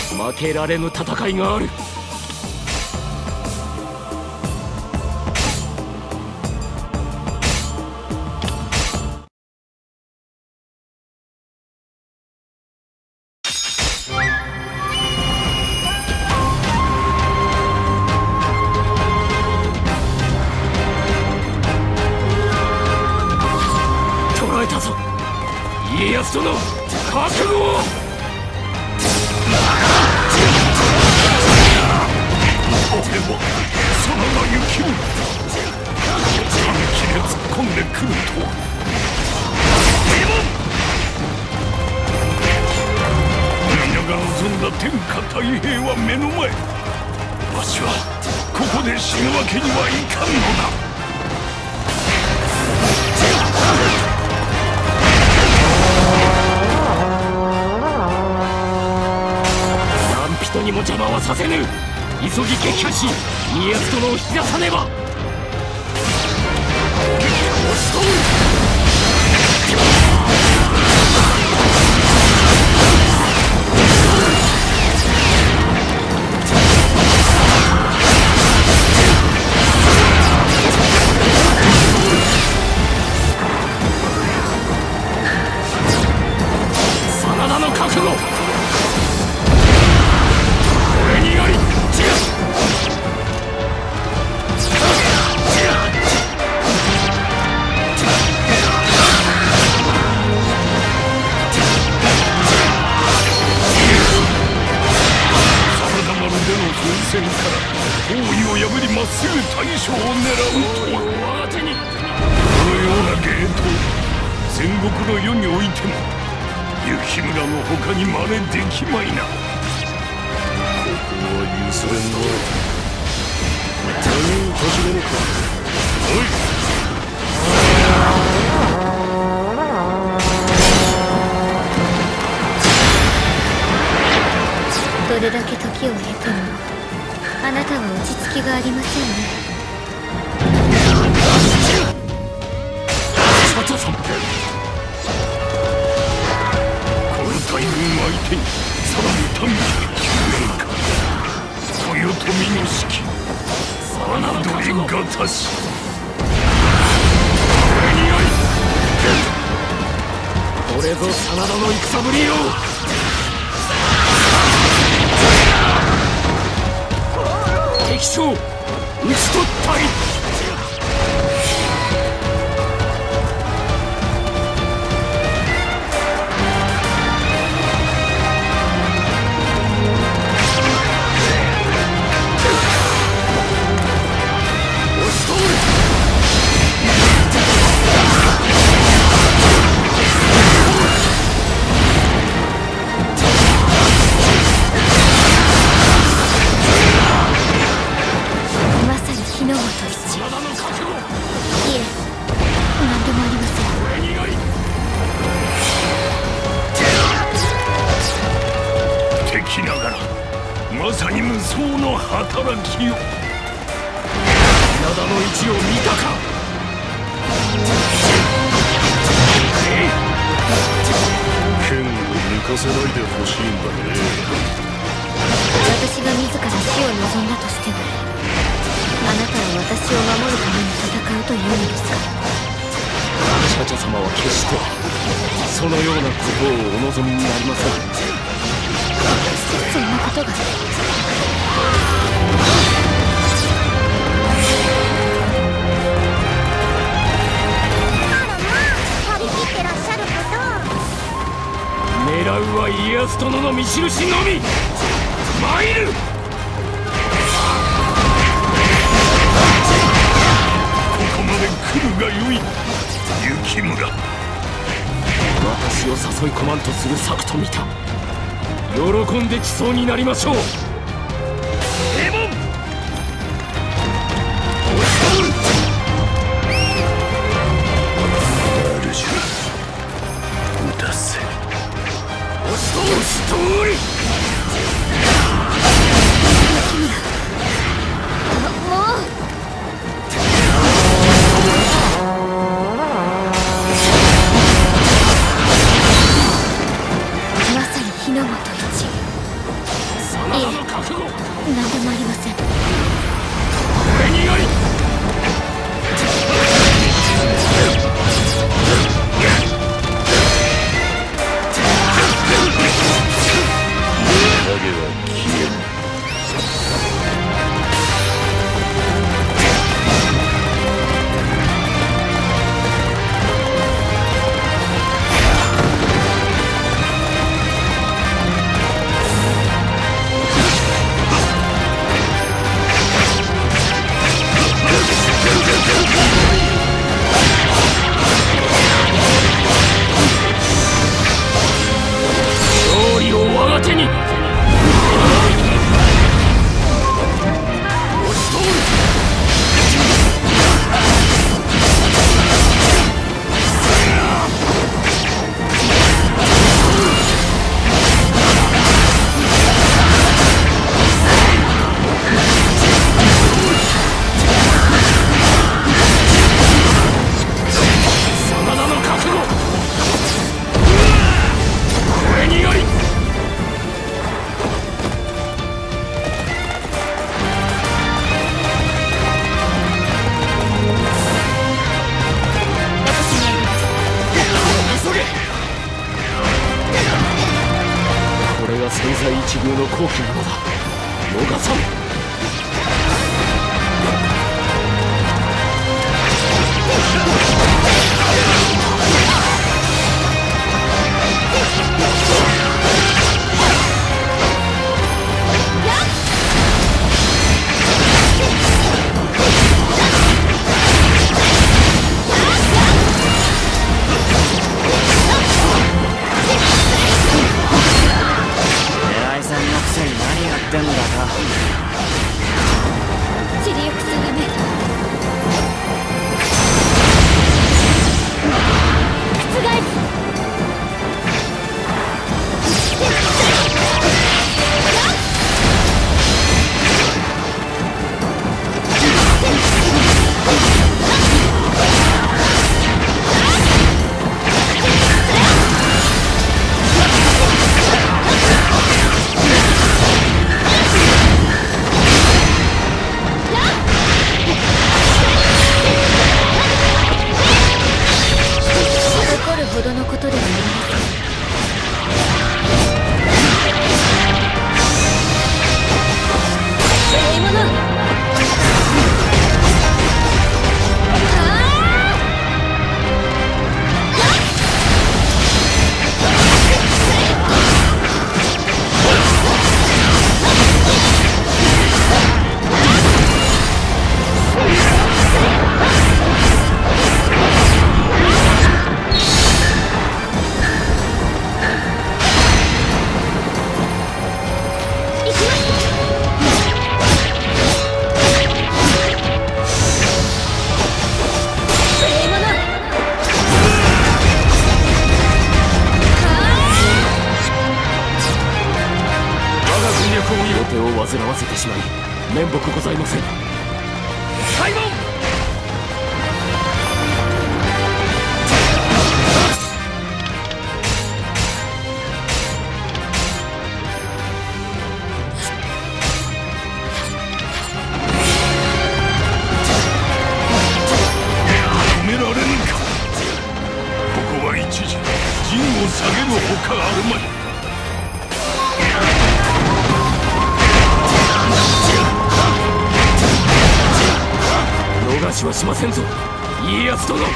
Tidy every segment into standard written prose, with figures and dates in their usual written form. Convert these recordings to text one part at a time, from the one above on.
負けられぬ戦いがある。捕らえたぞ、家康殿、覚悟を。俺は真田幸村、短気で突っ込んでくるとは。皆が望んだ天下太平は目の前。わしはここで死ぬわけにはいかんのだ。何人にも邪魔はさせぬ。急ぎ撃破し、家康殿を引き出さねば。押し込む。真田の覚悟。俺にあり。戦から包囲を破りまっすぐ大将を狙うとは。このような芸当、戦国の世においても幸村の他に真似できまいな。ここは譲れんな。他人始めるか。おい。 どれだけ時を経てもあなたは落ち着きがありませんね。 社長さん、この大軍相手にさらに短期で救援か。豊臣の指揮、侮りがたし。俺にあり。これぞ真田の戦ぶりよ。敵将討ち取ったり。押し通る。まさに無双の働きよ。灘の位置を見たか。剣を抜かせないでほしいんだね。 私が自ら死を望んだとしても、あなたは私を守るために戦うというのですか。 茶々様は決してそのようなことをお望みになりません。 どうしてそんなことが。 狙うは家康殿の道印のみ。参る。ここまで来るがよい。幸村、私を誘い込まんとする策と見た。喜んできそうになりましょう。平門、押し込む。主、撃たせ。押し通り。 真田の覚悟。 何でもありません。 俺により影は消える。勝利を我が手に。これが千載一遇の好機なのだ。逃さん。 偉いさんのくせに何やってんだか。 散りゆく定め。覆す。怒るほどのことではありません。ええもの。 予定を煩わせてしまい面目ございません。開門。止められぬか。ここは一時陣を下げるほかあるまい。逃しはしませんぞ家康殿。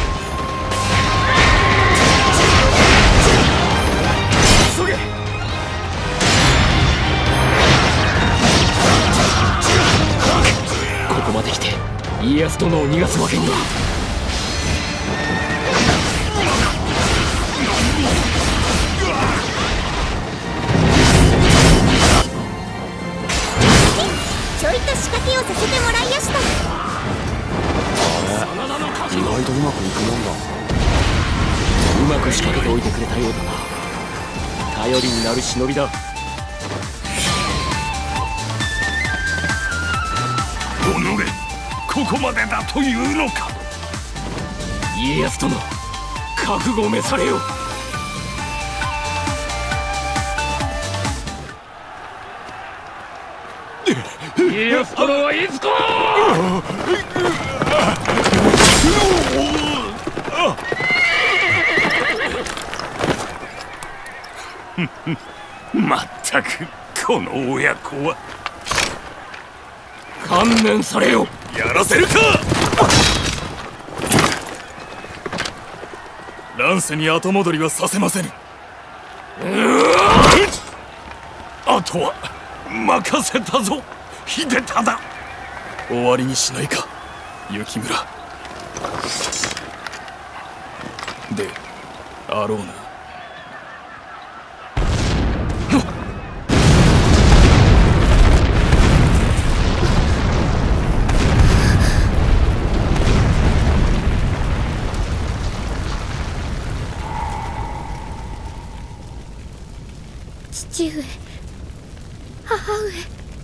急げ。ここまで来て家康殿を逃がすわけには。 ちょいと仕掛けをさせてもらいやした。 意外とうまくいくもんだ。 うまく仕掛けておいてくれたようだな。頼りになる忍びだ。おのれ、ここまでだというのか。家康殿、覚悟召されよ。 家康殿はいつか。まったくこの親子は。観念されよ。やらせるか。乱世に後戻りはさせませぬ。あとは任せたぞ秀忠。終わりにしないか雪村であろうな。 父上、母上。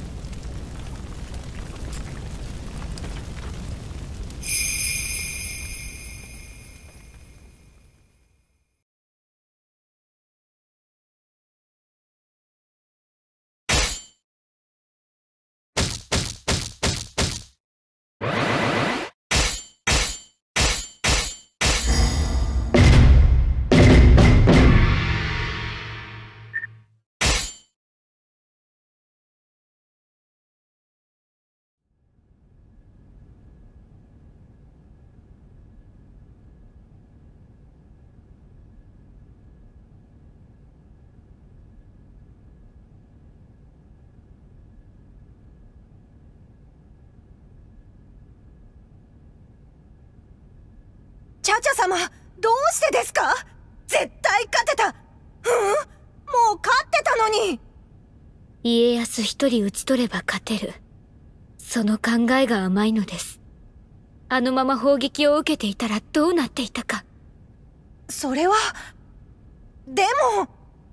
チャチャ様、どうしてですか？絶対勝てた。もう勝ってたのに。 家康一人討ち取れば勝てる。その考えが甘いのです。あのまま砲撃を受けていたらどうなっていたか。 それは、でも。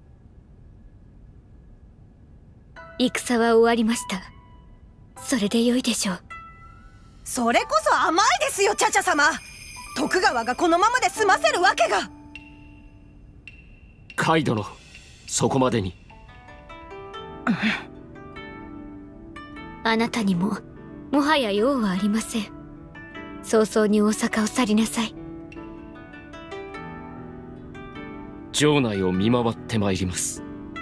戦は終わりました。それで良いでしょう。 それこそ甘いですよ、チャチャ様。徳川がこのままで済ませるわけが。 カイ殿、そこまでに。 あなたにももはや用はありません。早々に大阪を去りなさい。 城内を見回ってまいります。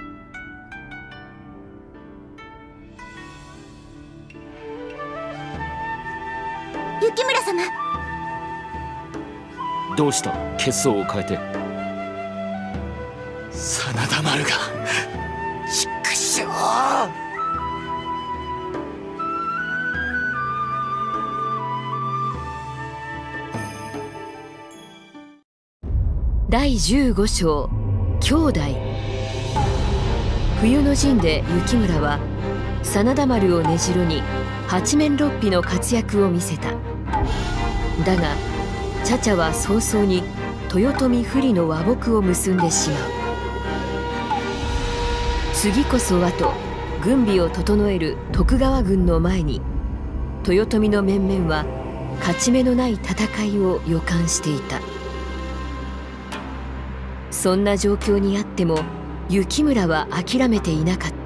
雪村様。 どうした？血相を変えて。真田丸が畜生。 第15章兄弟。冬の陣で雪村は真田丸を根城に八面六臂の活躍を見せた。だが茶々は早々に豊臣不利の和睦を結んでしまう。次こそはと軍備を整える徳川軍の前に豊臣の面々は勝ち目のない戦いを予感していた。そんな状況にあっても雪村は諦めていなかった。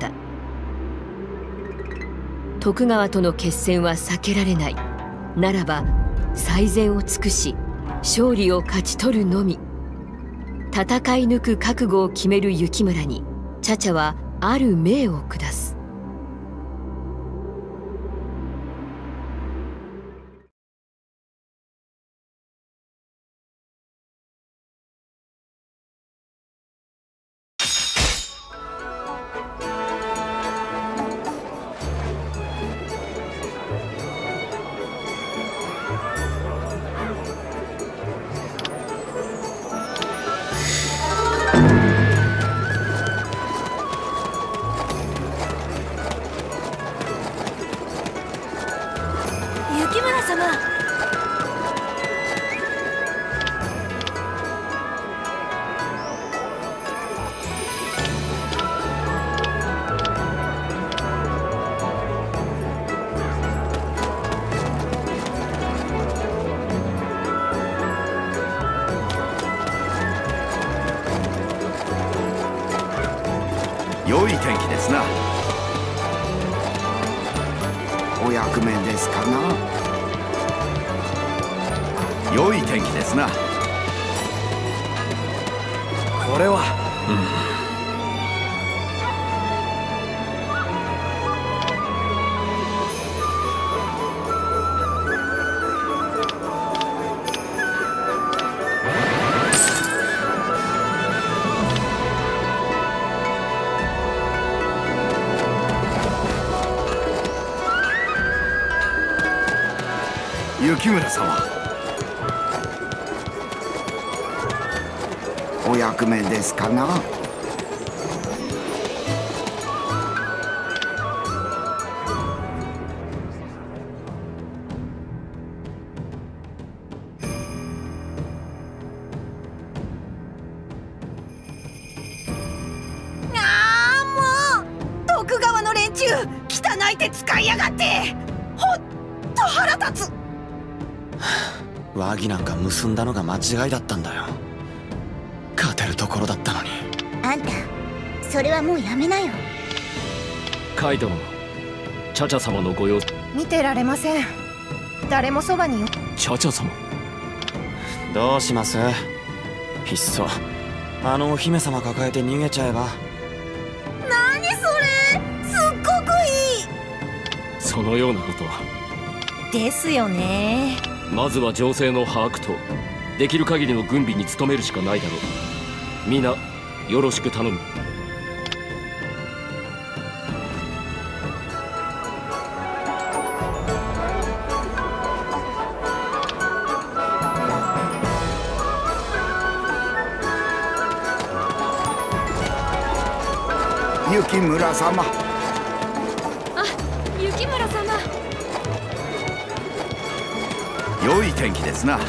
徳川との決戦は避けられない。ならば最善を尽くし勝利を勝ち取るのみ。戦い抜く覚悟を決める雪村に茶々はある命を下す。 雪村様。 良い天気ですな。 お役目ですかな。 良い天気ですな。 これは、 雪村様。 お役目ですかな。 もう徳川の連中汚い手使いやがって、ほっと腹立つ。 和議なんか結んだのが間違いだったんだよ。勝てるところだったのに。 あんたそれはもうやめなよ。 カイ殿、チャチャ様のご様子。 見てられません。誰もそばによ。 チャチャ様。 どうします？いっそあのお姫様抱えて逃げちゃえば。 何それ、すっごくいい。 そのようなことは。 ですよね。 まずは情勢の把握とできる限りの軍備に努めるしかないだろう。皆よろしく頼む。 雪村様。 あ、雪村様。 良い天気ですな。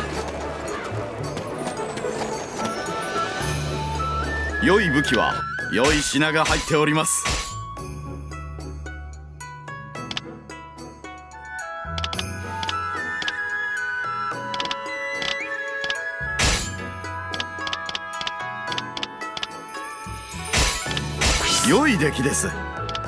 良い武器は良い品が入っております。良い出来です。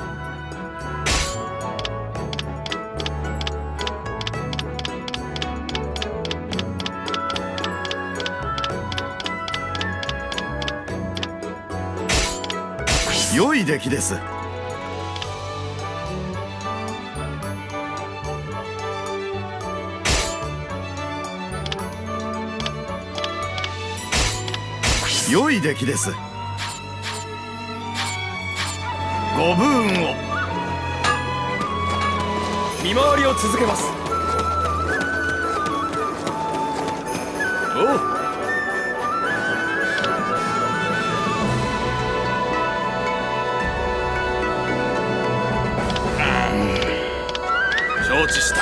良い出来です。良い出来です。ご武運を。 見回りを続けます。おう。承知した。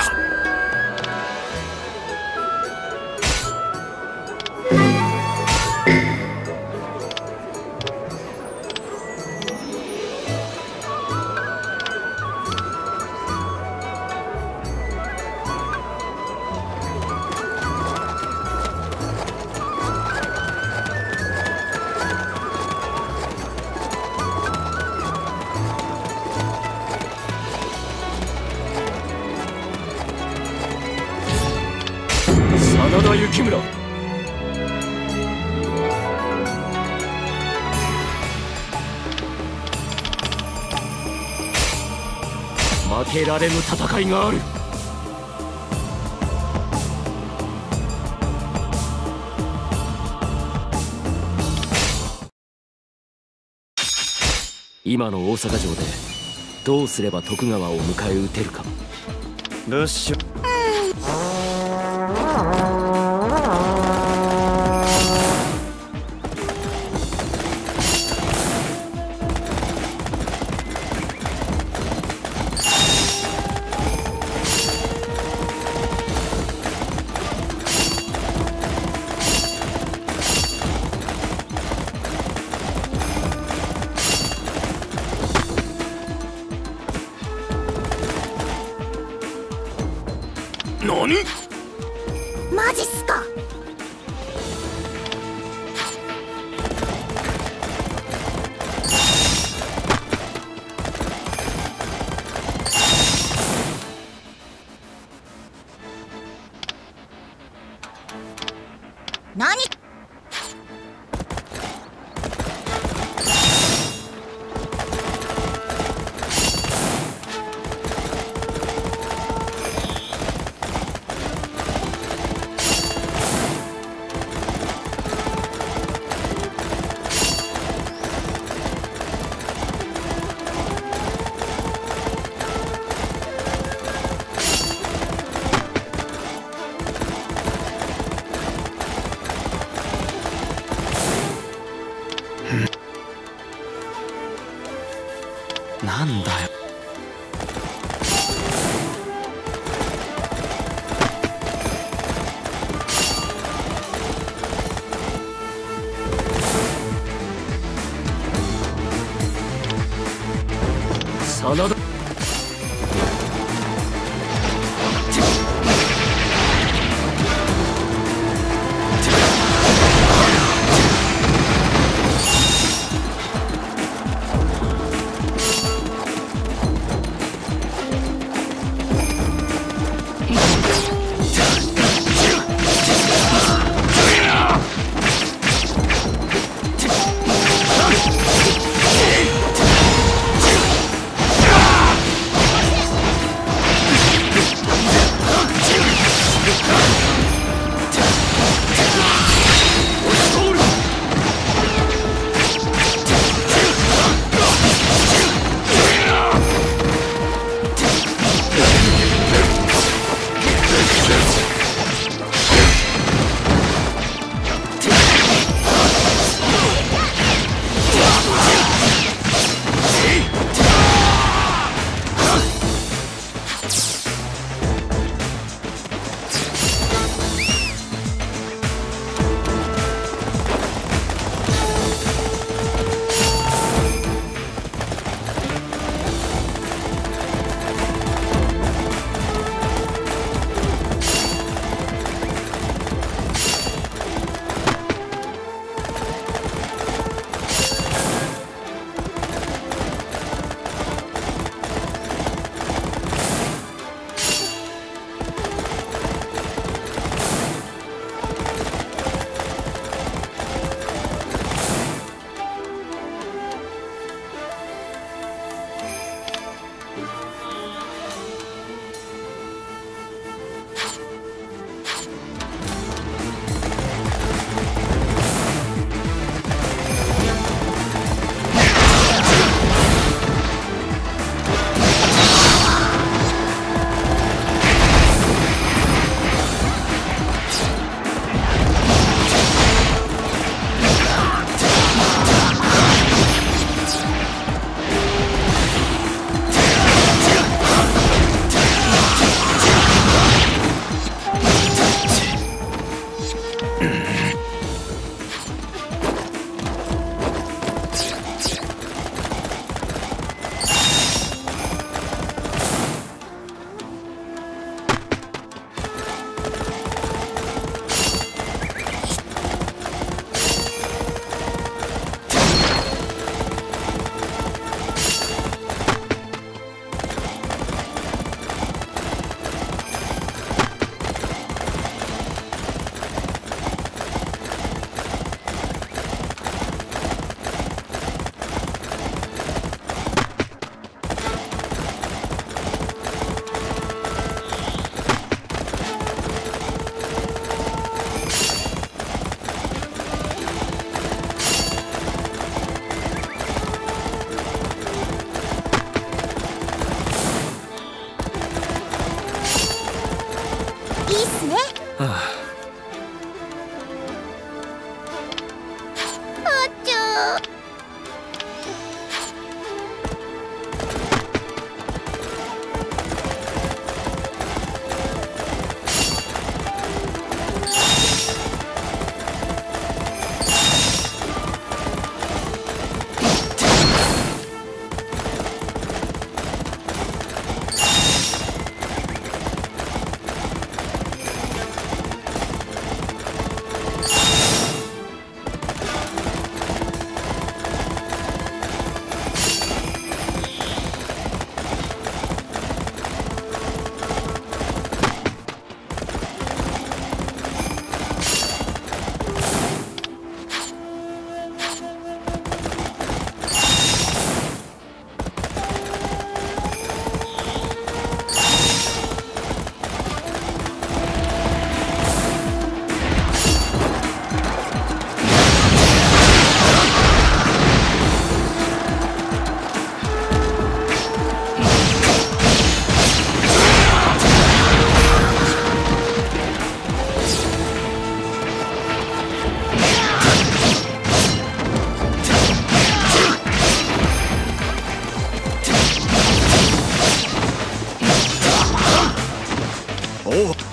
真田幸村。負けられぬ戦いがある。今の大阪城でどうすれば徳川を迎え撃てるか。 ブッシュ。 何？ マジっすか。 なんだよ。 真田。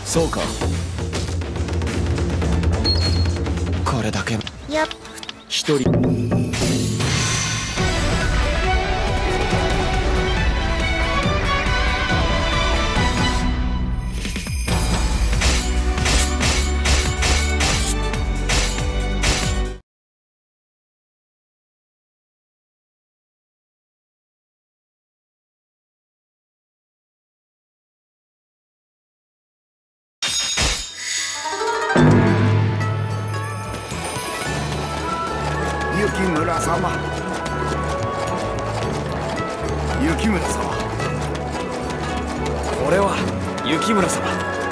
そうか。これだけやっ一人。 雪村様、雪村様、 これは雪村様。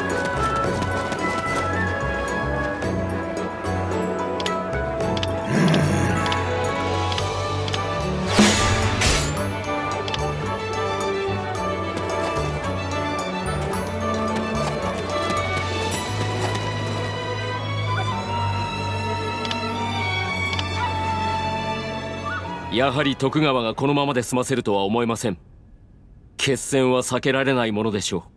やはり徳川がこのままで済ませるとは思えません。決戦は避けられないものでしょ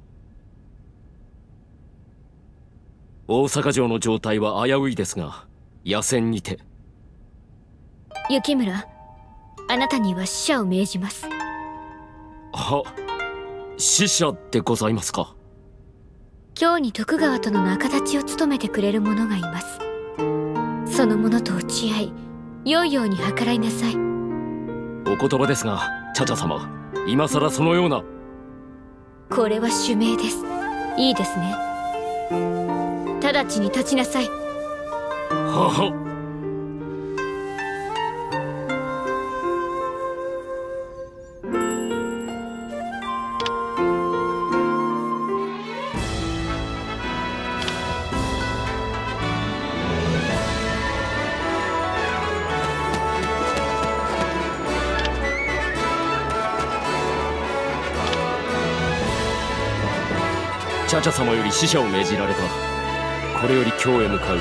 う。大阪城の状態は危ういですが、野戦にて。 雪村、あなたには死者を命じます。 は、死者でございますか。 今日に徳川との仲立ちを務めてくれる者がいます。その者と打ち合い、良いように計らいなさい。 お言葉ですが、茶々様、今さらそのような。 これは主命です。いいですね。直ちに立ちなさい。 はは。茶々様より使者を命じられた。これより京へ向かう。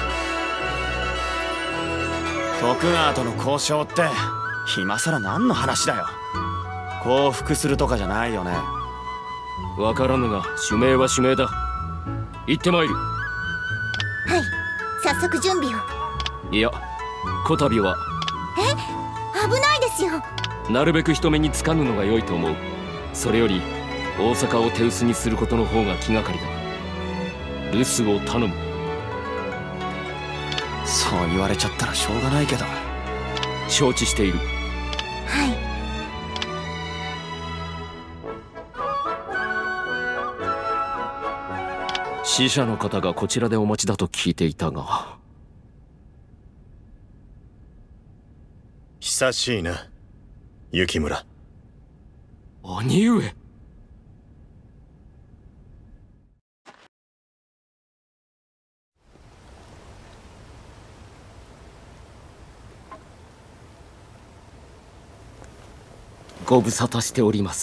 徳川との交渉って今さら何の話だよ。降伏するとかじゃないよね。 わからぬが主命は主命だ。行ってまいる。 はい、早速準備を。 いや、こたびは危ないですよ。 なるべく人目につかぬのが良いと思う。それより大阪を手薄にすることの方が気がかりだ。留守を頼む。 そう言われちゃったらしょうがないけど。 承知している。 はい。 使者の方がこちらでお待ちだと聞いていたが。 久しいな、雪村。 兄上。ご無沙汰しております。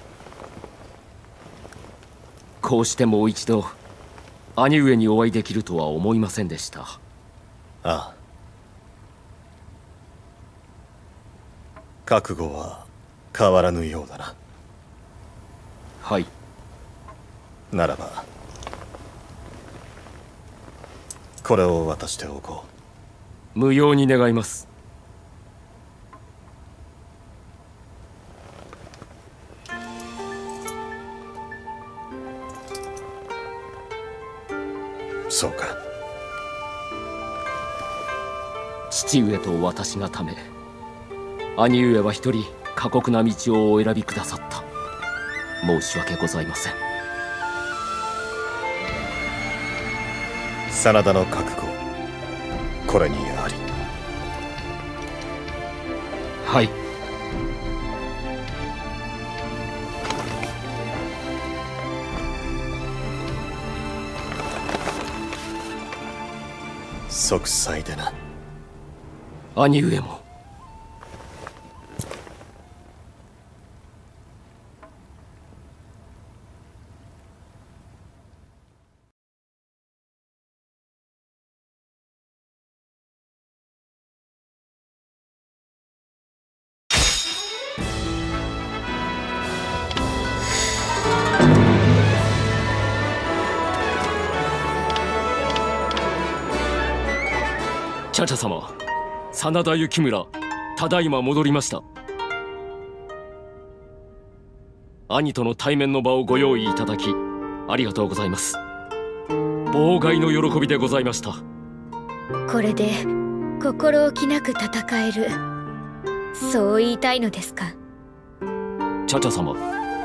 こうしてもう一度兄上にお会いできるとは思いませんでした。 ああ、覚悟は変わらぬようだな。 はい。 ならばこれを渡しておこう。無用に願います。 そうか。 父上と私がため、兄上は一人過酷な道をお選びくださった。申し訳ございません。 真田の覚悟、これにあり。 はい。 息災でな。 兄上も。 茶々様、真田幸村、ただいま戻りました。兄との対面の場をご用意いただきありがとうございます。妨害の喜びでございました。 これで心置きなく戦える、そう言いたいのですか？ 茶々様、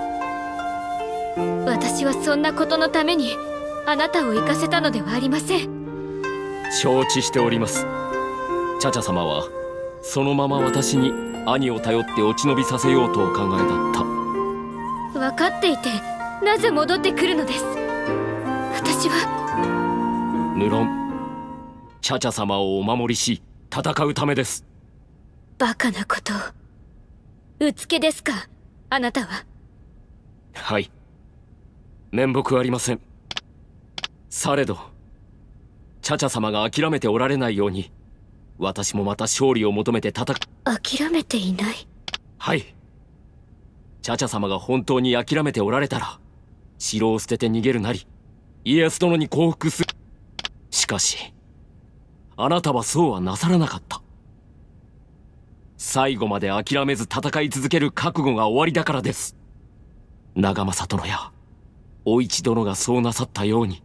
私はそんなことのためにあなたを行かせたのではありません。 承知しております。茶々様はそのまま私に兄を頼って落ち延びさせようとお考えだった。 分かっていてなぜ戻ってくるのです？私は無論茶々様をお守りし戦うためです。 バカなことを。うつけですか、あなたは？ はい、面目ありません。されど茶々様が諦めておられないように、私もまた勝利を求めて諦めていない？ はい。茶々様が本当に諦めておられたら、城を捨てて逃げるなり家康殿に降伏する。しかしあなたはそうはなさらなかった。最後まで諦めず戦い続ける覚悟が終わりだからです。長政殿やお市殿がそうなさったように、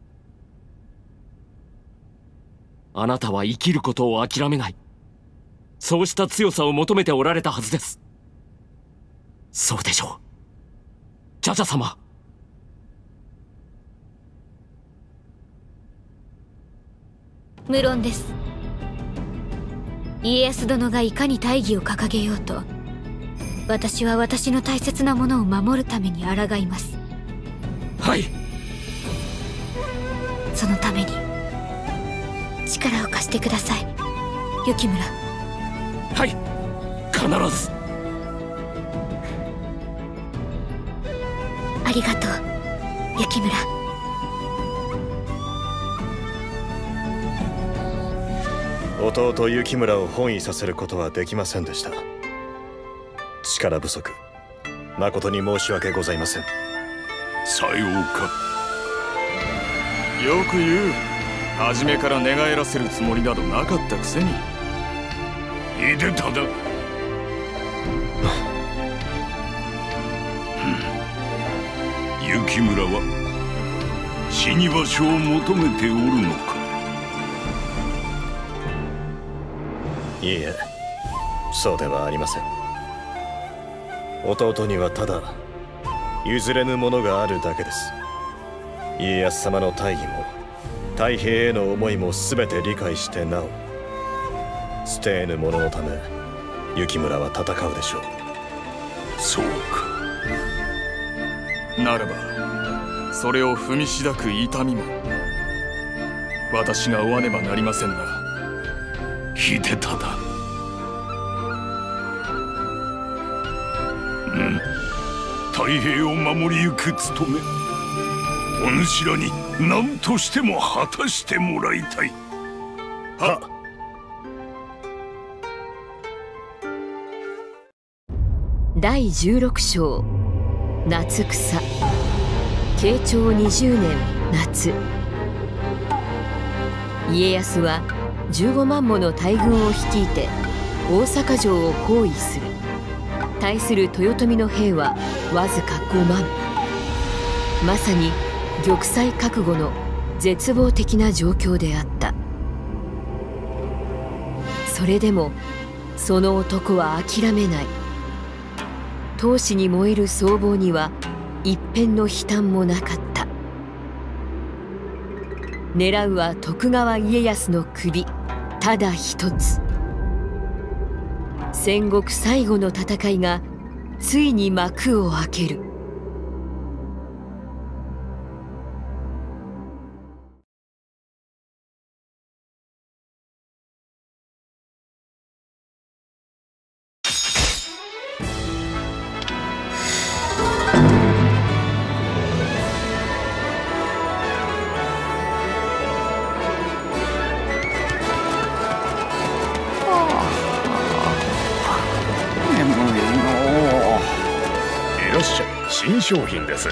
あなたは生きることを諦めない、そうした強さを求めておられたはずです。そうでしょう、茶々様。 無論です。家康殿がいかに大義を掲げようと、私は私の大切なものを守るために抗います。 はい。 そのために力を貸してください、幸村。 はい、必ず。 ありがとう、幸村。 弟幸村を翻意させることはできませんでした。力不足、誠に申し訳ございません。 さようか。 よく言う。初めから寝返らせるつもりなどなかったくせに。 秀忠だ。幸村は死に場所を求めておるのか？ いいえ、そうではありません。弟にはただ譲れぬものがあるだけです。家康様の大義も太平への思いも全て理解してなお、捨て得ぬもののため幸村は戦うでしょう。 そうか。 ならばそれを踏みしだく痛みも私が負わねばなりませんな。 秀忠。太平を守りゆく務め、お主らに何としても果たしてもらいたい。 はっ。 第16章夏草。慶長20年夏、家康は15万もの大軍を率いて大阪城を包囲する。対する豊臣の兵はわずか5万。まさに玉砕覚悟の絶望的な状況であった。それでもその男は諦めない。闘志に燃える僧帽には一片の悲嘆もなかった。狙うは徳川家康の首ただ一つ。戦国最後の戦いがついに幕を開ける。 新商品です。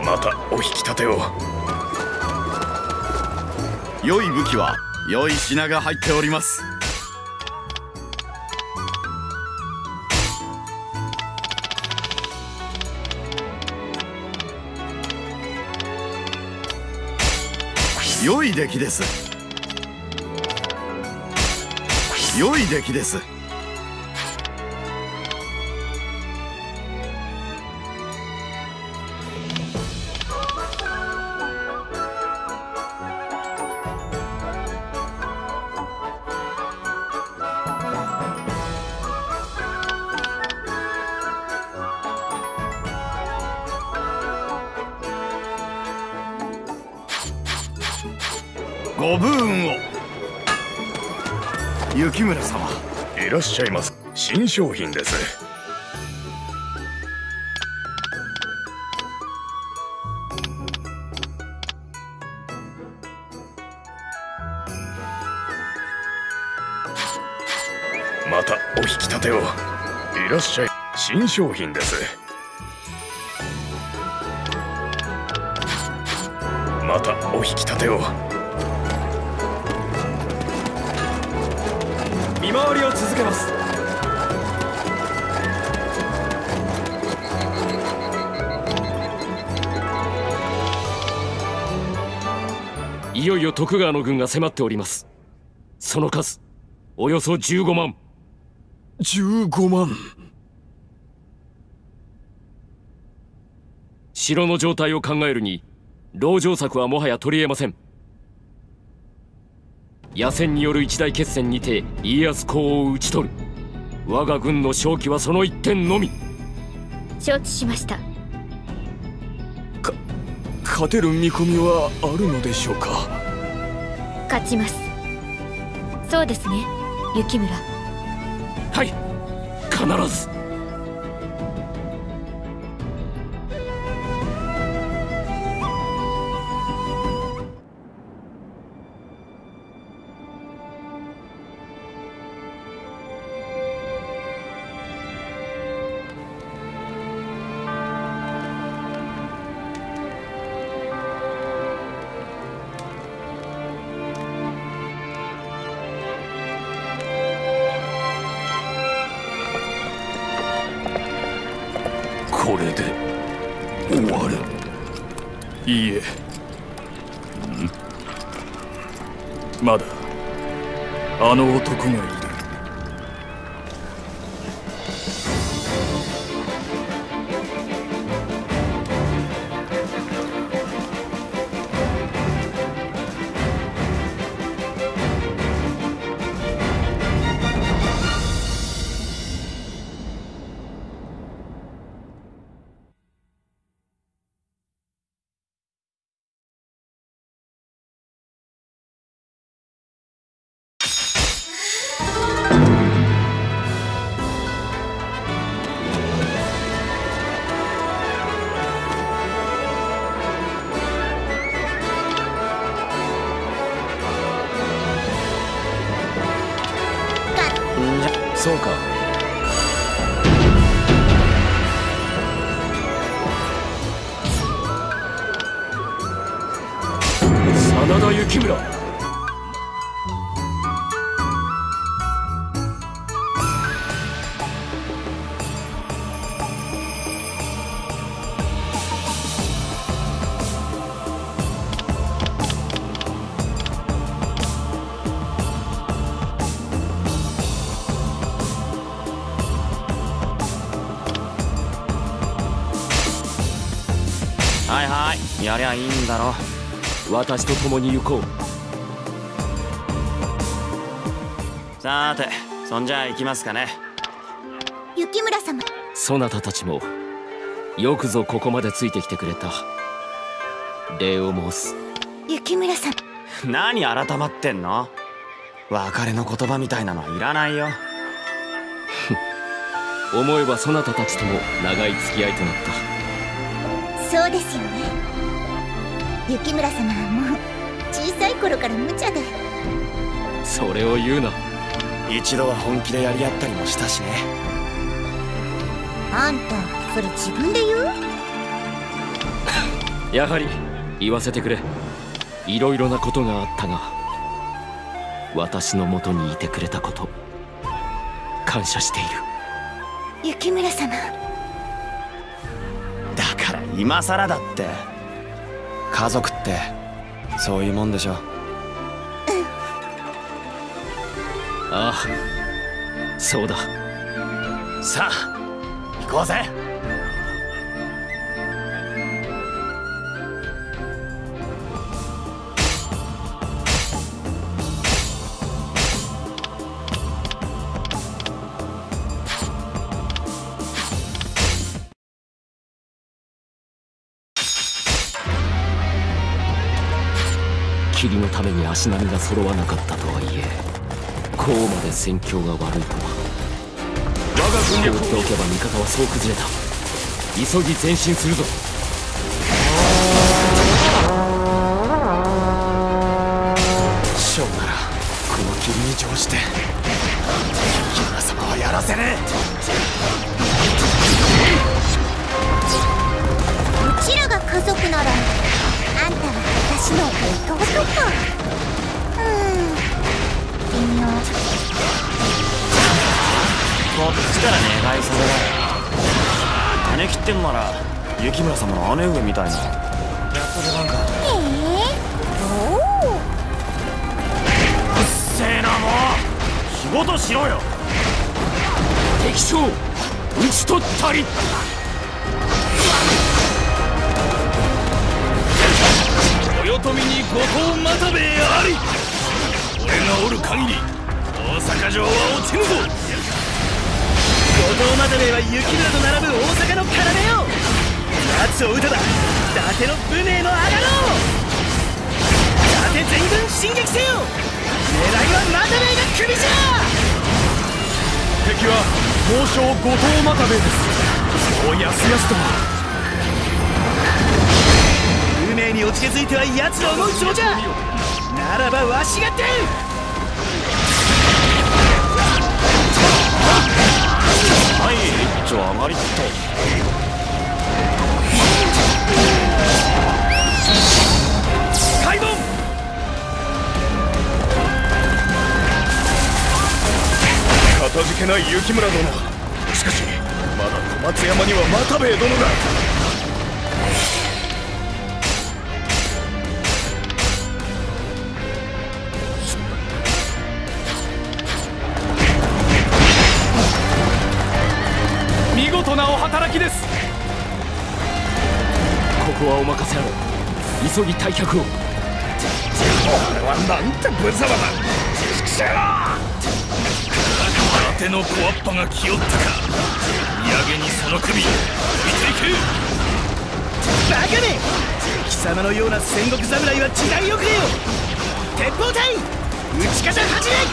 またお引き立てを。 良い武器は良い品が入っております。良い出来です。良い出来です。ご武運を。雪村様、 いらっしゃいます。新商品です。またお引き立てを。いらっしゃい。新商品です。またお引き立てを。 見回りを続けます。 いよいよ徳川の軍が迫っております。その数およそ15万。 15万。 城の状態を考えるに籠城策はもはや取り得ません。野戦による一大決戦にて家康公を討ち取る。我が軍の勝機はその一点のみ。 承知しました。 勝てる見込みはあるのでしょうか。 勝ちます。そうですね、雪村。 はい、必ず。 これで終わる。いいえ、まだあの男がいる。 そうか。真田幸村。 はいはい、やりゃいいんだろ。 私と共に行こう。 さーて、そんじゃあ行きますかね。 雪村様。 そなたたちもよくぞここまでついてきてくれた。礼を申す。 雪村様。 何改まってんの。別れの言葉みたいなのはいらないよ。 思えばそなたたちとも長い付き合いとなった。 そうですよね。雪村様はもう小さい頃から無茶で。 それを言うな。 一度は本気でやり合ったりもしたしね。 あんたそれ自分で言う？ やはり言わせてくれ。いろいろなことがあったが、私のもとにいてくれたこと、感謝している。 雪村様。 だから今さらだって。家族ってそういうもんでしょ。 ああ、そうだ。 さあ行こうぜ。 霧のために足並みが揃わなかったとはいえ、こうまで戦況が悪いとは。我が軍略を放っておけば味方はそう崩れた。急ぎ前進するぞ。 将ならこの霧に乗じて雪村様はやらせねうちらが家族なら、あんたは私の弟か。微妙。 こっちから願いされだ。金切ってんなら雪村様の姉上みたいな。やっと出番か。 おお。 うっせえな、もう仕事しろよ。 敵将討ち取ったり。 豊臣に後藤又兵衛あり。俺がおる限り大阪城は落ちぬぞ。 後藤又兵衛は雪村と並ぶ大阪の要よ。奴を討てば伊達の武名も上がろう。伊達全軍進撃せよ。狙いは又兵衛が首じゃ。 敵は猛将後藤又兵衛です。そうやすやすとは。 武名におちけづいては奴の思うつもじゃ。ならばわしがって。 はい、一丁上がりっと。 開門。かたじけない雪村殿。しかしまだ小松山には又兵衛殿が。見事なお働きです。 ここはお任せあれ。急ぎ退却を。 俺はなんて無様だ。くせえな。空手の小わっぱが来よったか。土産にその首置いていけ。 バカめ。貴様のような戦国侍は時代遅れよ。鉄砲隊打ち方始め。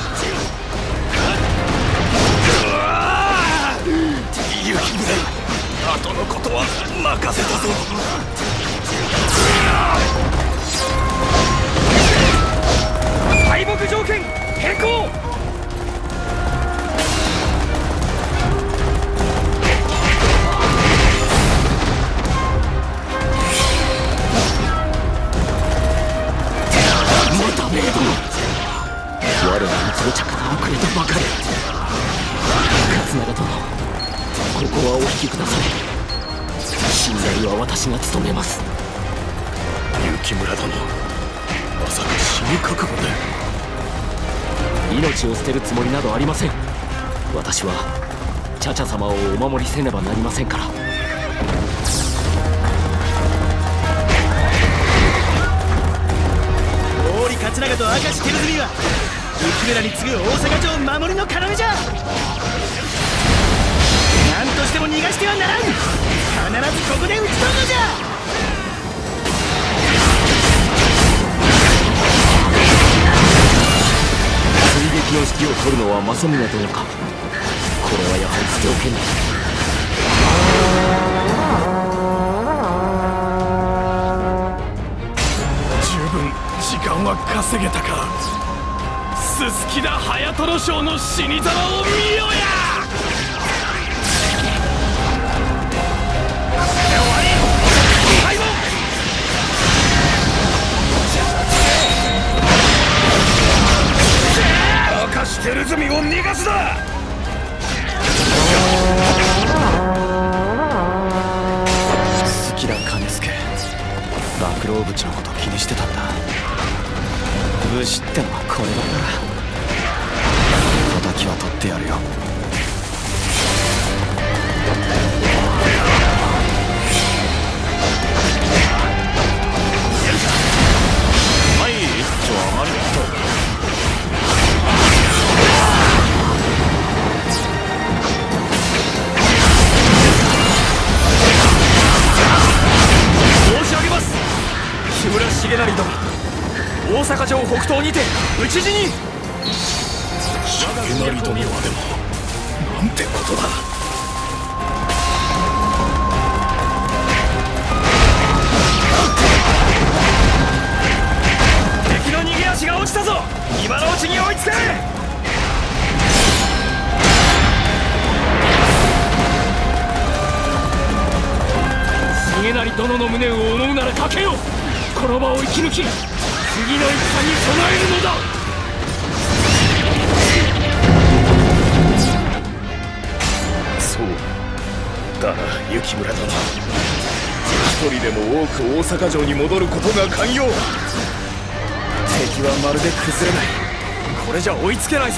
雪村、後のことは任せたぞ。敗北条件変更。 又兵衛殿、我らに到着が遅れたばかり。勝長殿、ここはお引きください。信頼は私が務めます。 雪村殿、まさか死に覚悟で。 命を捨てるつもりなどありません。私はチャチャ様をお守りせねばなりませんから。 毛利勝長と明石照純は雪村に次ぐ大阪城守りの要じゃ。何としても逃がしてはならん。必ずここで討ち取るのじゃ。 追撃の指揮を取るのは正宗殿か。これはやはり捨ておけない。 十分時間は稼げたか。すすきだ隼人将の死に様を見よや。 つだ。 好きだ金助。暴露淵のこと気にしてたんだ。武士ってのはこれだな。叩きは取ってやるよ。はい一丁上がりっと。申し上げます。木村重成殿、大阪城北東にて討ち死に。 重成殿はでもなんてことだ。 敵の逃げ足が落ちたぞ。今のうちに追いつけ。 重成殿の胸を思うならかけよ。この場を生き抜き次の戦に備えるのだ。そうだな雪村殿。一人でも多く大阪城に戻ることが肝要。 敵はまるで崩れない。これじゃ追いつけないぞ。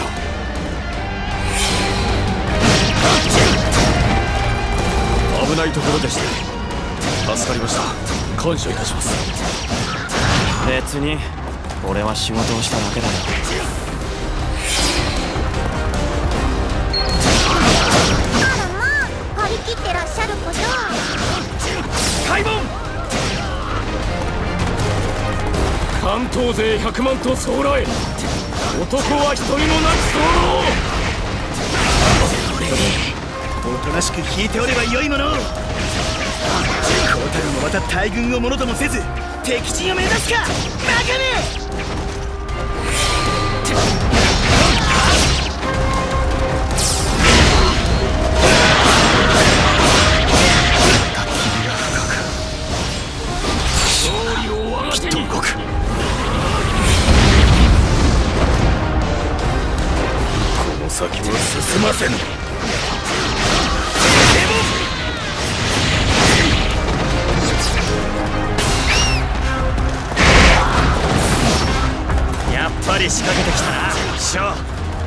危ないところでした。助かりました。感謝いたします。別に俺は仕事をしただけだよ。 あらまあ張り切ってらっしゃること。 開門。 関東勢100万と総らえ、男は一人もなくおとなしく引いておればよいもの。孝太郎もまた大軍をものともせず敵陣を目指すか。バカめ。 きっと動く。この先は進ませぬ。 やっぱり仕掛けてきたな師匠。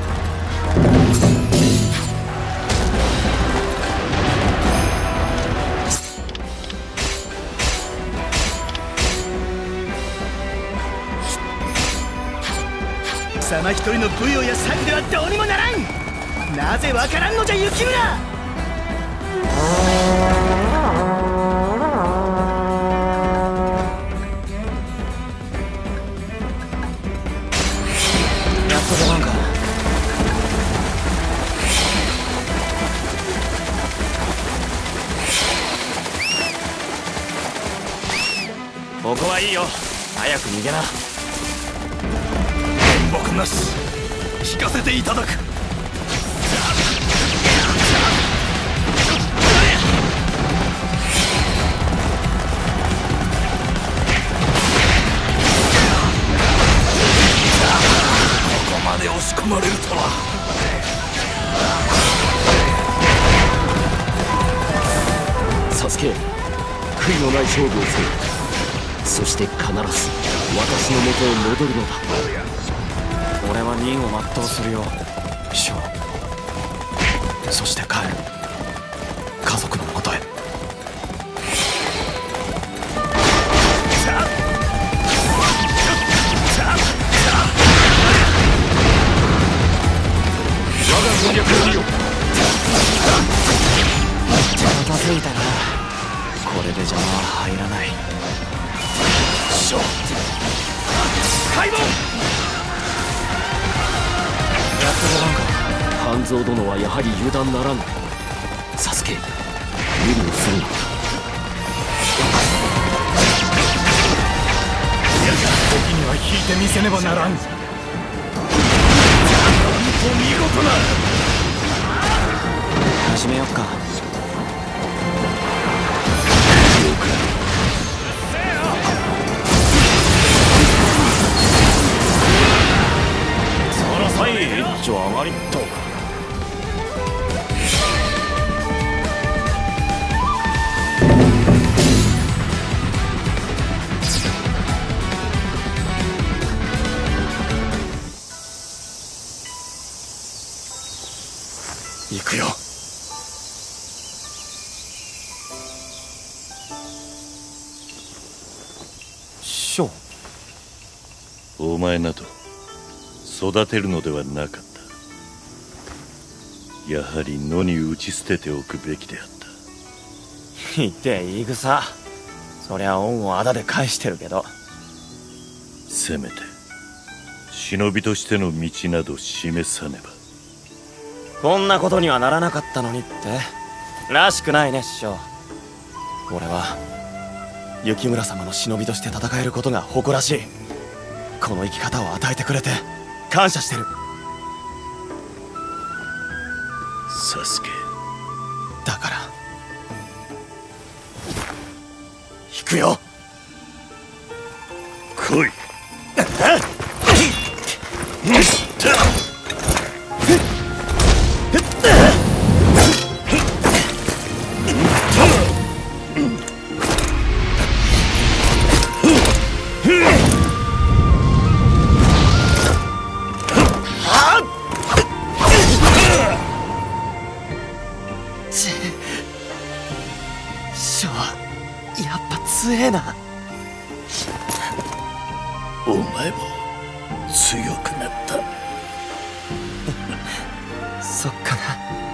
貴様一人の武勇や策ではどうにもならん。なぜわからんのじゃ雪村。 やっと出番か。ここはいいよ。早く逃げな。 僕なし聞かせていただく。ここまで押し込まれるとは。 サスケ、悔いのない勝負をする。そして必ず私の元へ戻るのだ。 俺は任を全うするよ師匠。そして帰る。家族のもとへ。 我が軍略を見よ。 片付いたな。これで邪魔は入らない。 師匠開門。 やっと出番か。 半蔵殿はやはり油断ならぬ。サスケ、無理をするな。 時には引いてみせねばならん。なんと見事な。 始めよっか。その際一丁上がりっと。 将。 お前など育てるのではなかった。やはり野に打ち捨てておくべきであった。 言って言い草。そりゃ恩を仇で返してるけど、 せめて忍びとしての道など示さねば。 こんなことにはならなかったのにってらしくないね師匠。俺は雪村様の忍びとして戦えることが誇らしい。この生き方を与えてくれて感謝してる。 サスケ、 だから行くよ。 来い。 強えな。 お前も強くなった。 そっかな。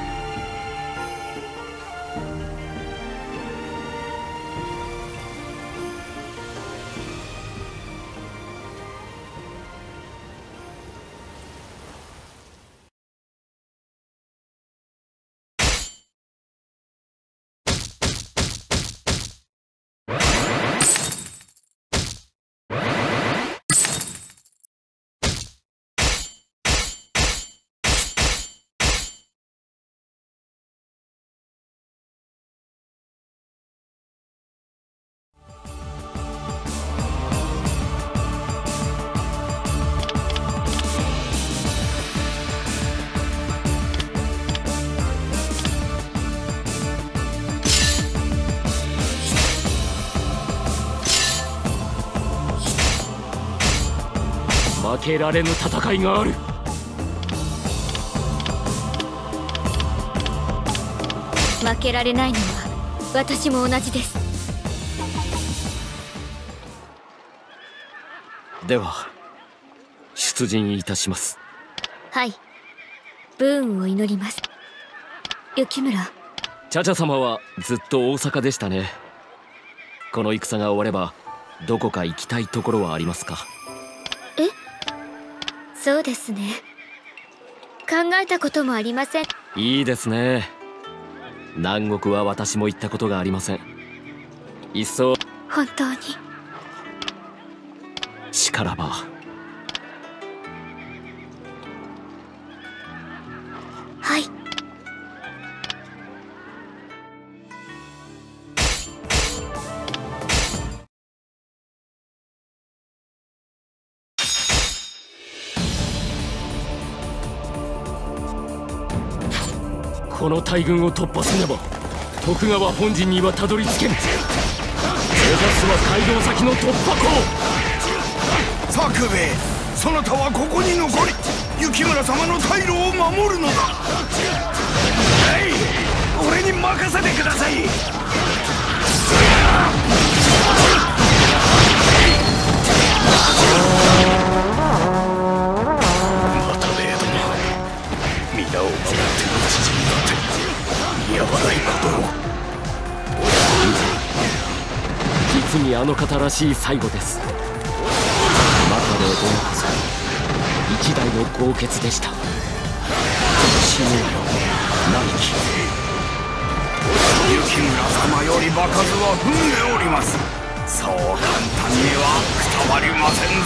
負けられぬ戦いがある。 負けられないのは私も同じです。 では出陣いたします。 はい、ブーンを祈ります。雪村、 チャチャ様はずっと大阪でしたね。この戦が終わればどこか行きたいところはありますか？ え？そうですね。考えたこともありません。 いいですね。南国は私も行ったことがありません。いっそ本当にしからば。 はい。 この大軍を突破せねば徳川本陣にはたどり着けん。目指すは街道先の突破口。 作兵衛、そなたはここに残り雪村様の退路を守るのだ。はい、俺に任せてください。 またねえども、皆を守っての知事になってやばないことを。 実にあの方らしい最後です。マカレー殿こそ一代の豪傑でした。死ぬよ並木。 雪村様より場数は踏んでおります。そう簡単にはくたばりませんぞ。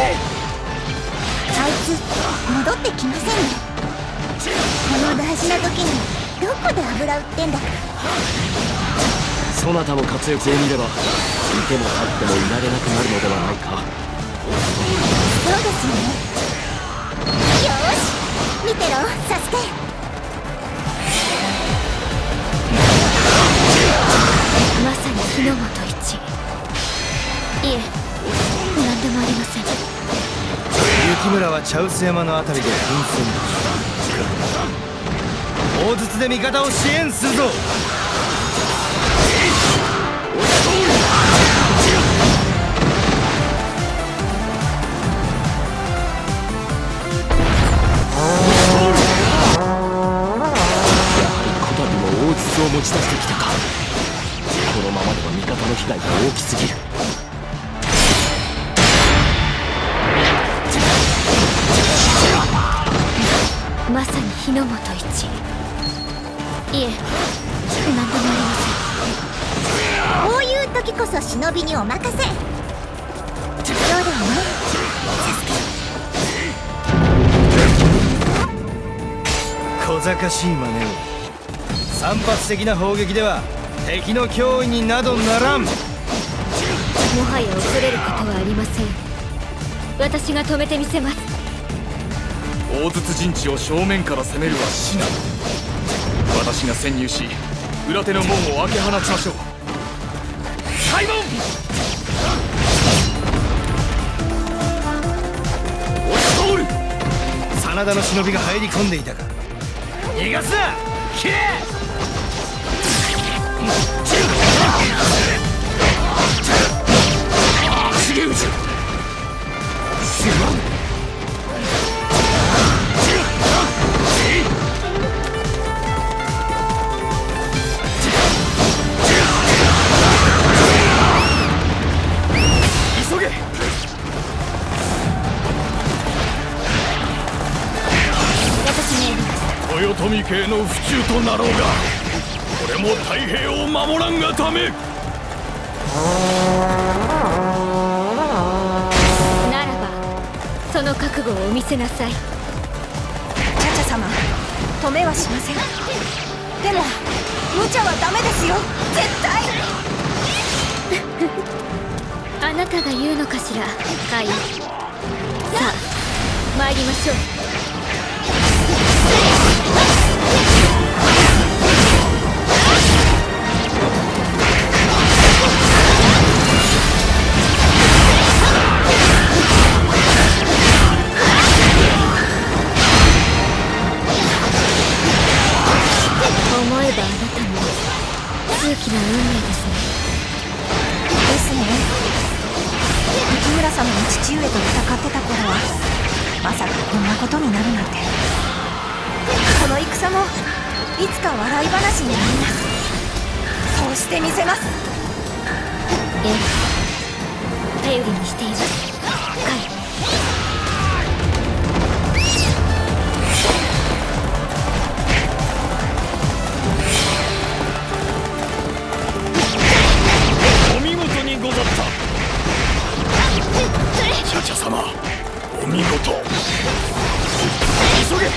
あいつ戻ってきませんね。この大事な時にどこで油売ってんだ。 そなたの活躍を見ればいても立ってもいられなくなるのではないか。 そうですよね。よーし見てろサスケ。 まさに日の本一。いえ、何でもありません。 雪村は茶臼山のあたりで奮戦。大筒で味方を支援するぞ。 日の本一。いえ、何でもありません。 こういう時こそ忍びにお任せ。そうだよね、 小賢しい真似を。散発的な砲撃では敵の脅威になどならん。 もはや恐れることはありません。私が止めてみせます。 大筒陣地を正面から攻めるは至難。私が潜入し裏手の門を開け放ちましょう。開門。 押し通る。真田の忍びが入り込んでいたか。逃がすな。切れ。 重内すまん。 急げ。 私にやります。 豊臣系の府中となろうが俺も太平を守らんがため。 ならばその覚悟をお見せなさい。 チャチャ様、止めはしません。でも無茶はダメですよ、絶対。 あなたが言うのかしら、カイ。さあ参りましょう。思えばあなたも数奇な運命ですね。 ですね。雪村様の父上と戦ってた頃はまさかこんなことになるなんて。この戦もいつか笑い話になります。そうしてみせます。 ええ、頼りにしています、カイ。 お見事にござった。チャチャ様、お見事。急げ。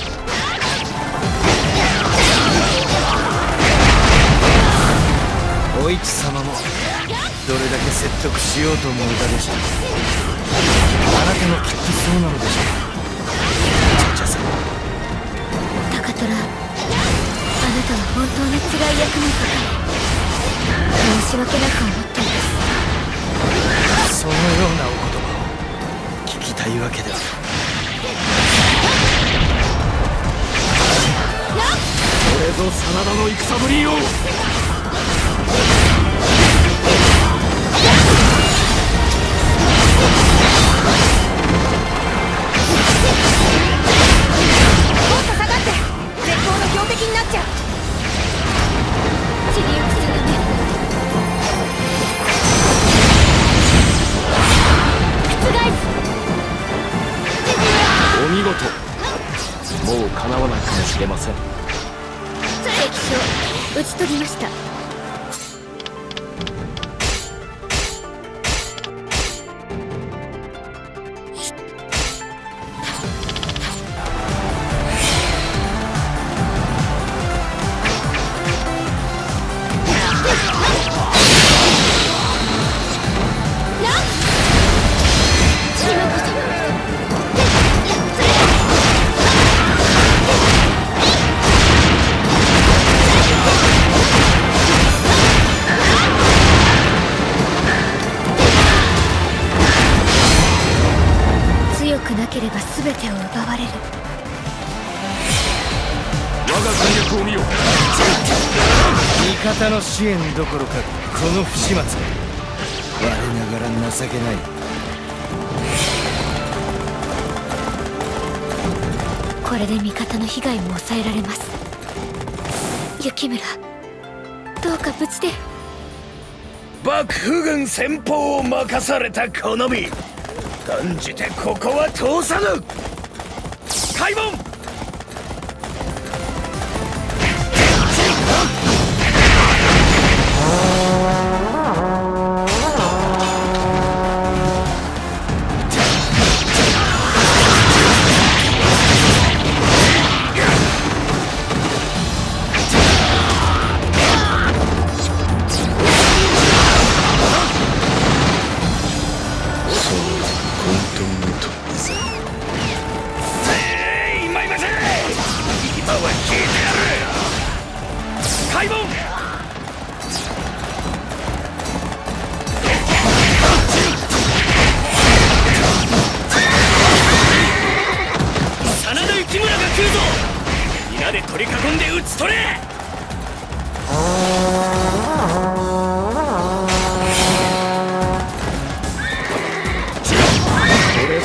お市様もどれだけ説得しようとも無駄でした。あなたもきっとそうなのでしょう。チャチャ様。 高虎、あなたは本当に辛い役目ばかり。申し訳なく思っています。 そのようなお言葉を聞きたいわけでは。 これぞ真田の戦ぶりよ。 もっと下がって絶好の標的になっちゃう。 散りゆく定め。覆す。 お見事。もう叶わないかもしれません。 敵将討ち取りました。強くなければ全てを奪われる。 我が戦略を見よ。 味方の支援どころかこの不始末。我ながら情けない。 これで味方の被害も抑えられます。雪村、どうか無事で。 幕府軍先鋒を任されたこの身、断じてここは通さぬ。開門。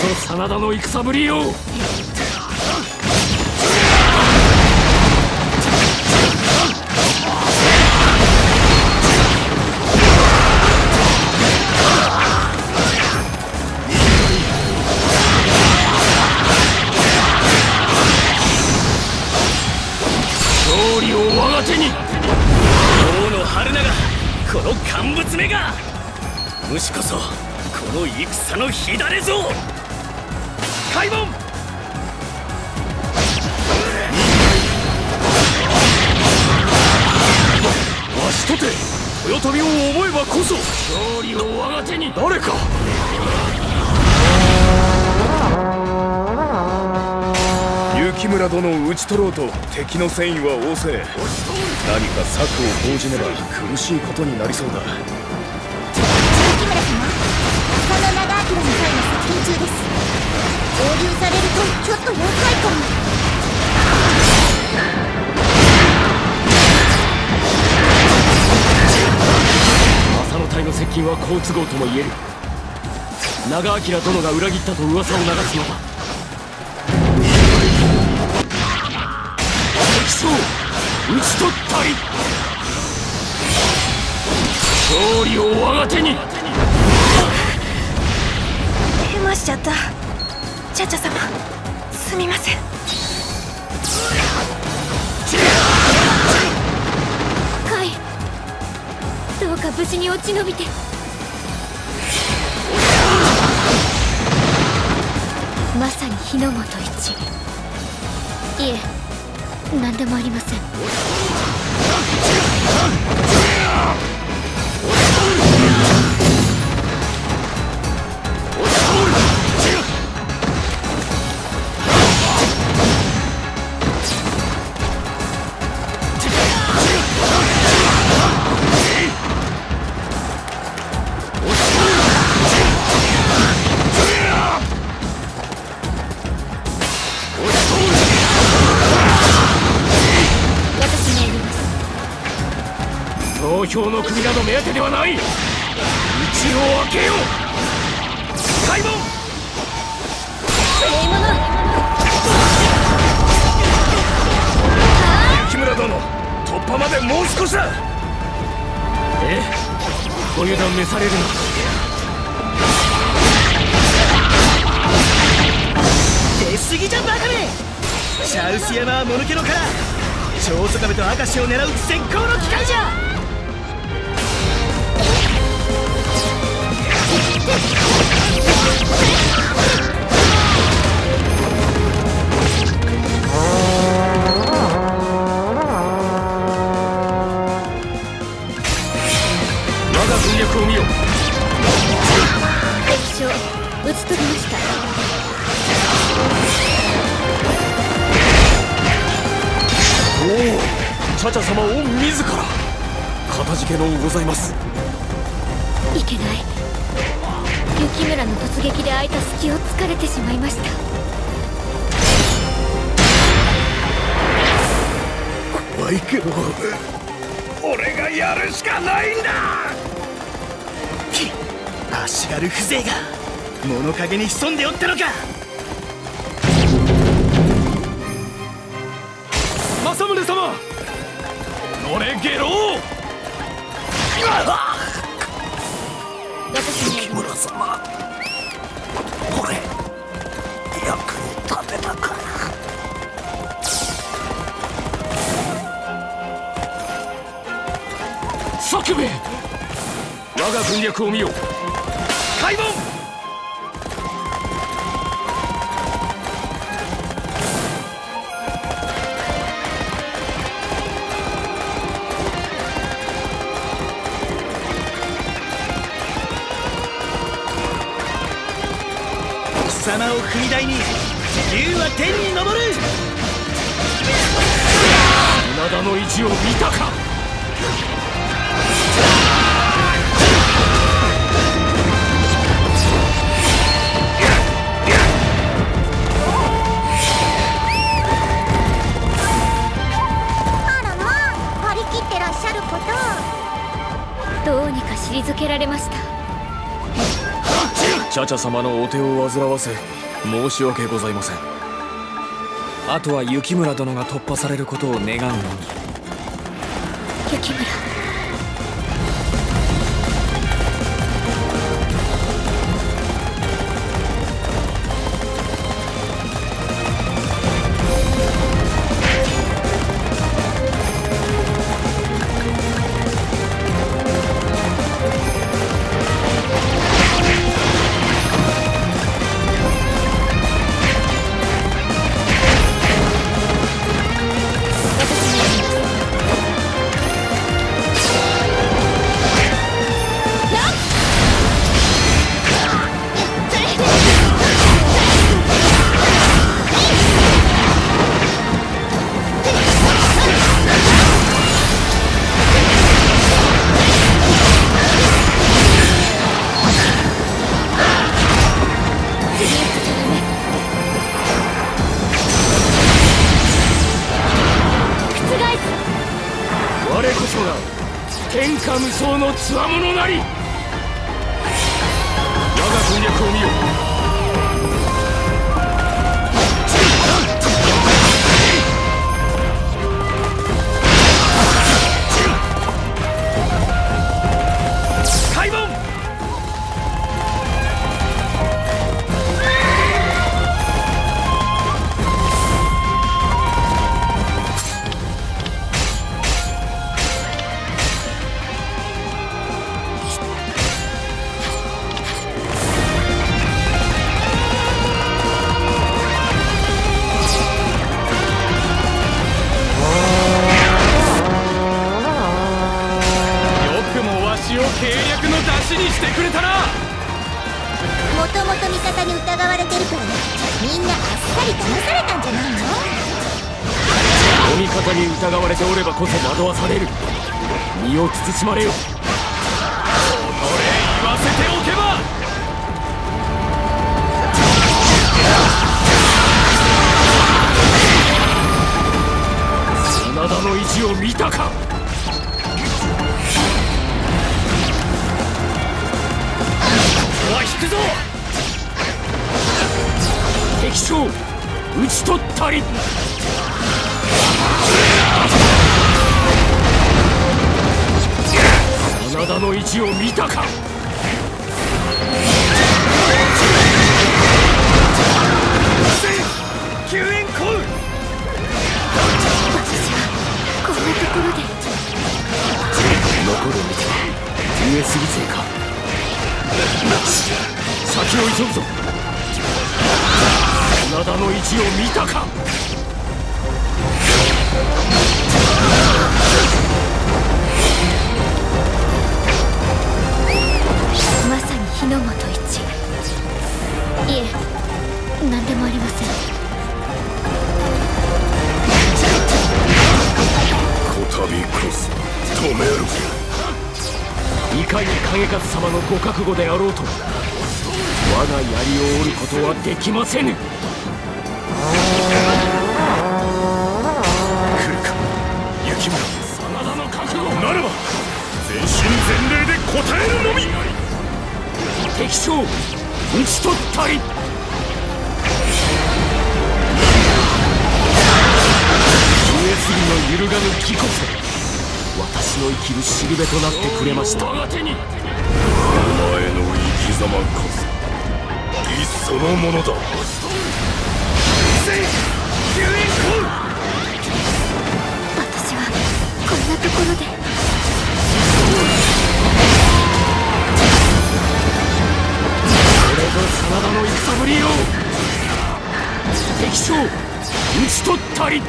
真田の戦ぶりよ。勝利を我が手に。 王の春菜がこの乾物めが虫こそこの戦の火種ぞ。開門。 わしとて豊臣を思えばこそ勝利を我が手に。誰か雪村殿を討ち取ろうと敵の戦意は旺盛。何か策を講じねば苦しいことになりそうだ。 雪村様、浅野長明の会の接近中です。合流されるとちょっと厄介かも。 浅野隊の接近は好都合とも言える。長明殿が裏切ったと噂を流すのだ。 そう討ち取ったり。勝利を我が手に。 ヘマしちゃった。チャチャ様、すみません。 カイ、どうか無事に落ち延びて。まさに日の本一。いえ、何でもありません。 投票の首など目当てではない。道を開けよう。開門。 雪村殿、突破までもう少しだ。 ご油断召されるな。 出過ぎじゃバカめ。シャウス山はもぬけの殻。長宗我部と明石を狙う絶好の機会じゃ。 我が軍略を見よ。 敵将討ち取りました。 おお、チャチャ様御自ら。かたじけのうございます。 いけない。雪村の突撃で空いた隙を突かれてしまいました。 怖いけど俺がやるしかないんだ。 足軽風情が物陰に潜んでおったのか。 政宗様、乗れゲロー。 雪村様、これ役に立てたかな。 作兵衛、我が軍略を見よ。開門。 貴様を踏み台に竜は天に昇る。 真田の意地を見たか。 あらまあ、張り切ってらっしゃること。 どうにか退けられました。 チャチャ様のお手を煩わせ申し訳ございません。あとは雪村殿が突破されることを願うのみ。 雪村、 我こそが天下無双のつわものなり。我が軍略を見よ。開門。計略の出しにしてくれたな。 もともと味方に疑われてるからね。みんなあっさり騙されたんじゃないの？ お味方に疑われておればこそ惑わされる。身を慎まれよ。 この礼言わせておけば。 真田の意地を見たか。 引くぞ。 敵将討ち取ったり。真田の意地を見たか。 救援コール。 私はこんなところで。 残る道は上杉勢か。先を急ぐぞ。真田の意地を見たか。 まさに日の本一。いえ、何でもありません。 こたびこそ止める。 いかに景勝様のご覚悟であろうと我が槍を折ることはできませぬ。来るか雪村。真田の覚悟ならば全身全霊で応えるのみ。 敵将討ち取ったり。上杉の揺るがぬ義こそ私の生きるしるべとなってくれました。お前の生き様こそ義そのものだ。 私はこんなところで。 これぞ真田の戦ぶりよ。敵将討ち取ったり。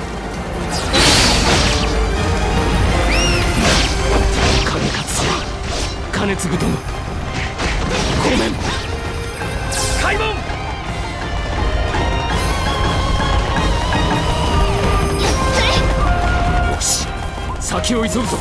景勝様、兼次殿、ごめん。 開門。 よし、先を急ぐぞ。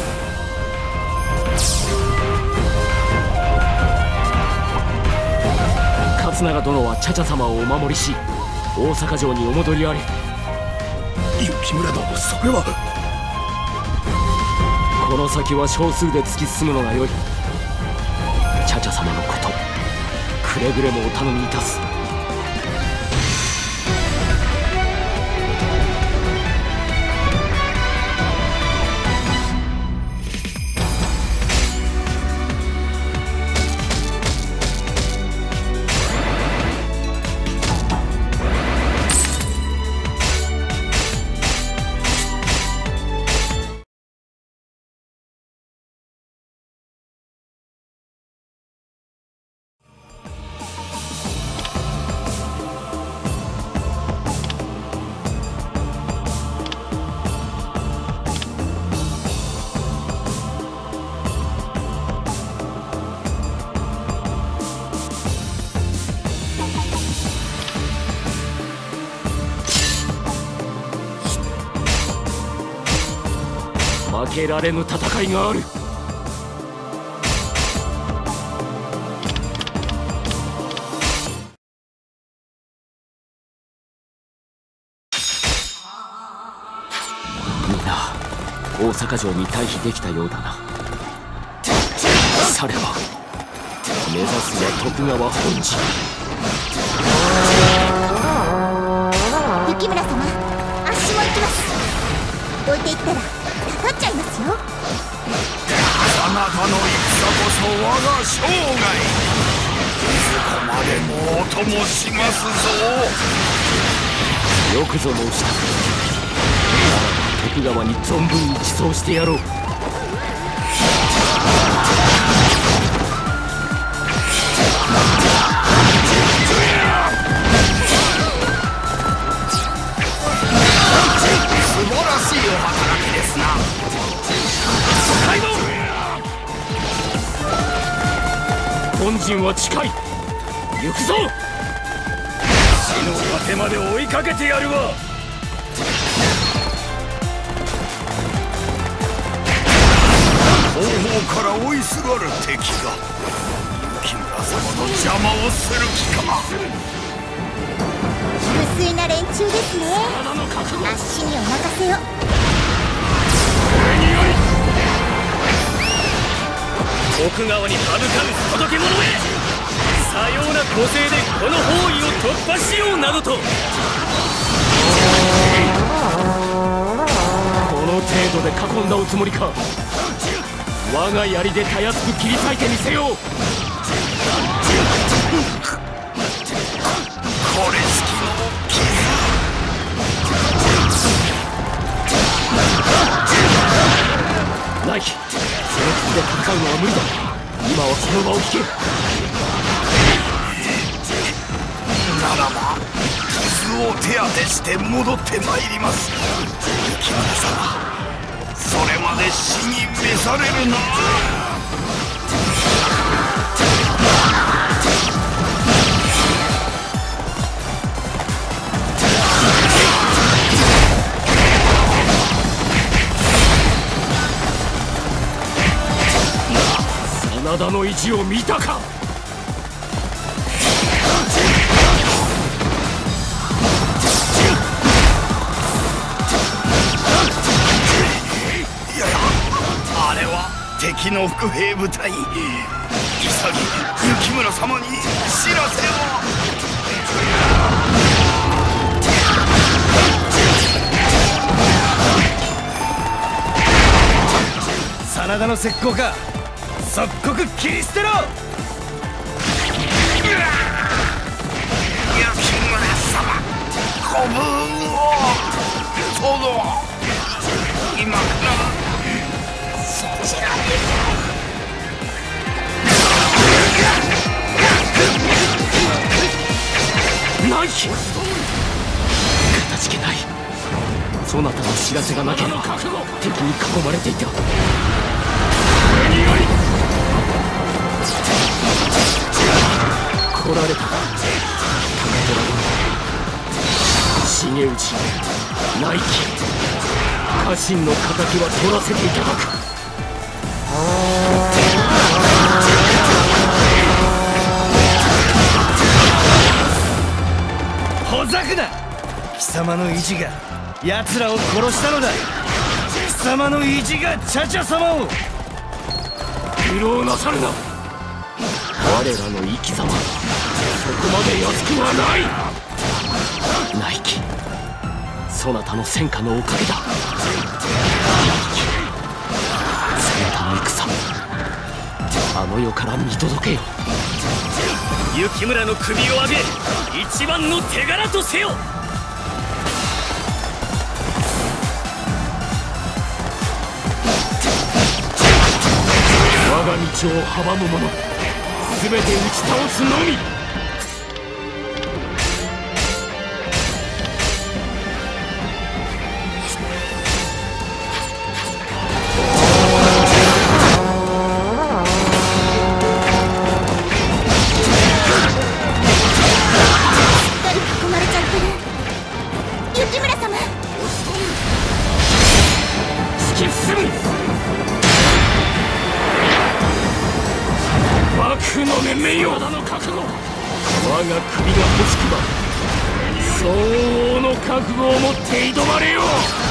勝長殿はチャチャ様をお守りし大阪城にお戻りあれ。 雪村殿、それは。 この先は少数で突き進むのがよい。チャチャ様のことくれぐれもお頼みいたす。負けられぬ戦いがある。みんな大阪城に退避できたようだな。されば目指すは徳川本陣。 雪村様、あっしも行きます。置いていったらかかっちゃいますよ。 あなたの戦こそ我が生涯。いずこまでもお供しますぞ。 よくぞ申した。徳川に存分に馳走してやろう。 素晴らしいお働きですな。 開門。本陣は近い。行くぞ。 死の果てまで追いかけてやるわ。後方から追いすがる敵が雪村様の邪魔をする気か。 無粋な連中ですね。あっしにお任せを。 奥川に歯向かう届け物へ。さような個性でこの包囲を突破しようなどと。 この程度で囲んだおつもりか。我が槍でたやすく切り裂いてみせよう。 これしきの傷。 ナイキ、その傷で戦うのは無理だ。今はその場を引け。 ならば傷を手当てして戻ってまいります。雪村様、それまで死に召されるな。 真田の意地を見たか。 いや、あれは敵の伏兵部隊。急ぎ雪村様に知らせを。 真田の石膏か。即刻切り捨てろ。 雪村様、ご武運を。殿、今からそちらへ。 ナイキ、かたじけない。そなたの知らせがなければ敵に囲まれていた。来られたか、高虎殿。重氏、内規、家臣の敵は取らせていただく。 ほざくな。貴様の意地が奴らを殺したのだ。貴様の意地が茶々様を。 愚弄なさるな。我らの生き様まで安くはない。 ナイキ、そなたの戦果のおかげだ。ナイキ、そなたの戦、あの世から見届けよ。 雪村の首を上げ、一番の手柄とせよ。 我が道を阻む者全て打ち倒すのみ。我が首が欲しくば相応の覚悟を持って挑まれよ。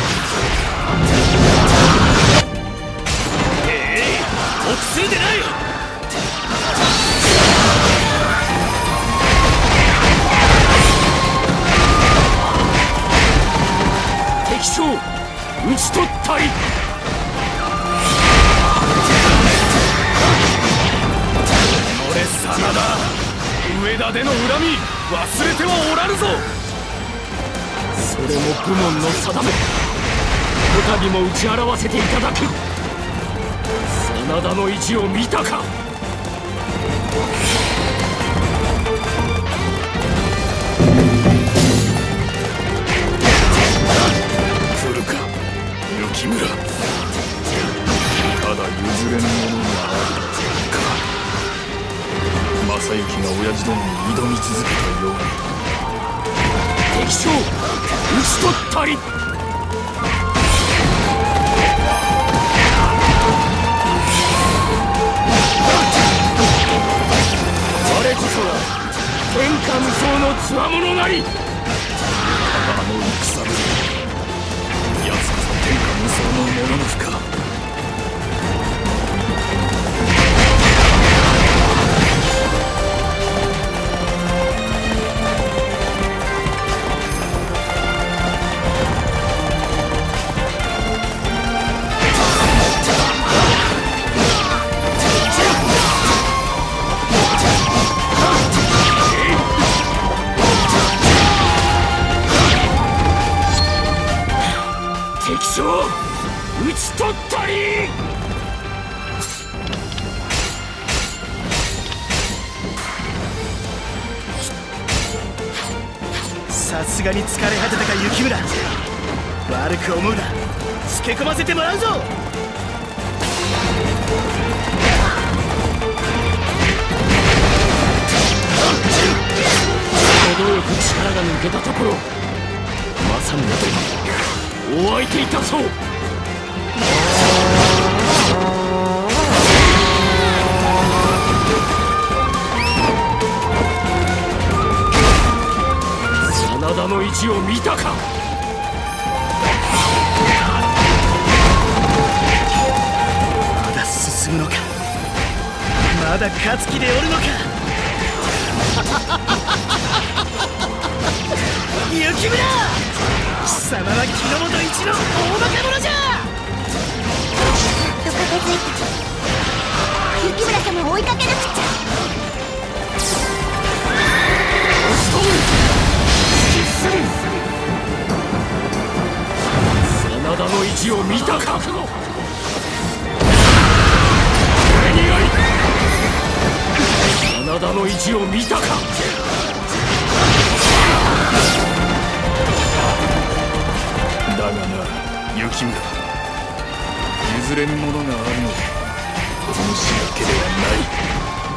臆するでない。 敵将討ち取ったり。俺真田上田での恨み忘れてはおらぬぞ。それも武門の定め。こたびも打ち表せていただく。真田の意地を見たか。来るか雪村。ただ譲れぬものがあるか。正行が親父どもに挑み続けたように。敵将討ち取ったり。我こそは天下無双の強者なり。あの戦で奴こそ天下無双の者の負か。敵将討ち取ったり。 さすがに疲れ果てたか雪村。悪く思うな。つけ込ませてもらうぞ。 程よく力が抜けたところ正宗殿お相手いたそう。真田の意地を見たか。 まだ進むのか。まだ勝つ気でおるのか。雪村、貴様は木之本一の大バカ者じゃ。 と片付いた。雪村様を追いかけなくちゃ。 真田の意地を見たか。俺に会い真田の意地を見たか。だがな雪村、譲れぬものがあるのでお主だけではない。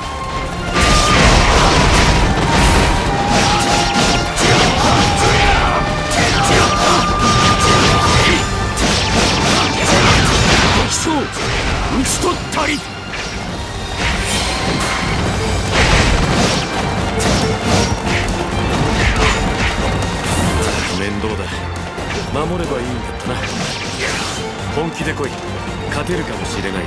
敵将討ち取ったり。 面倒だ。守ればいいんだったな。本気で来い。勝てるかもしれないぞ。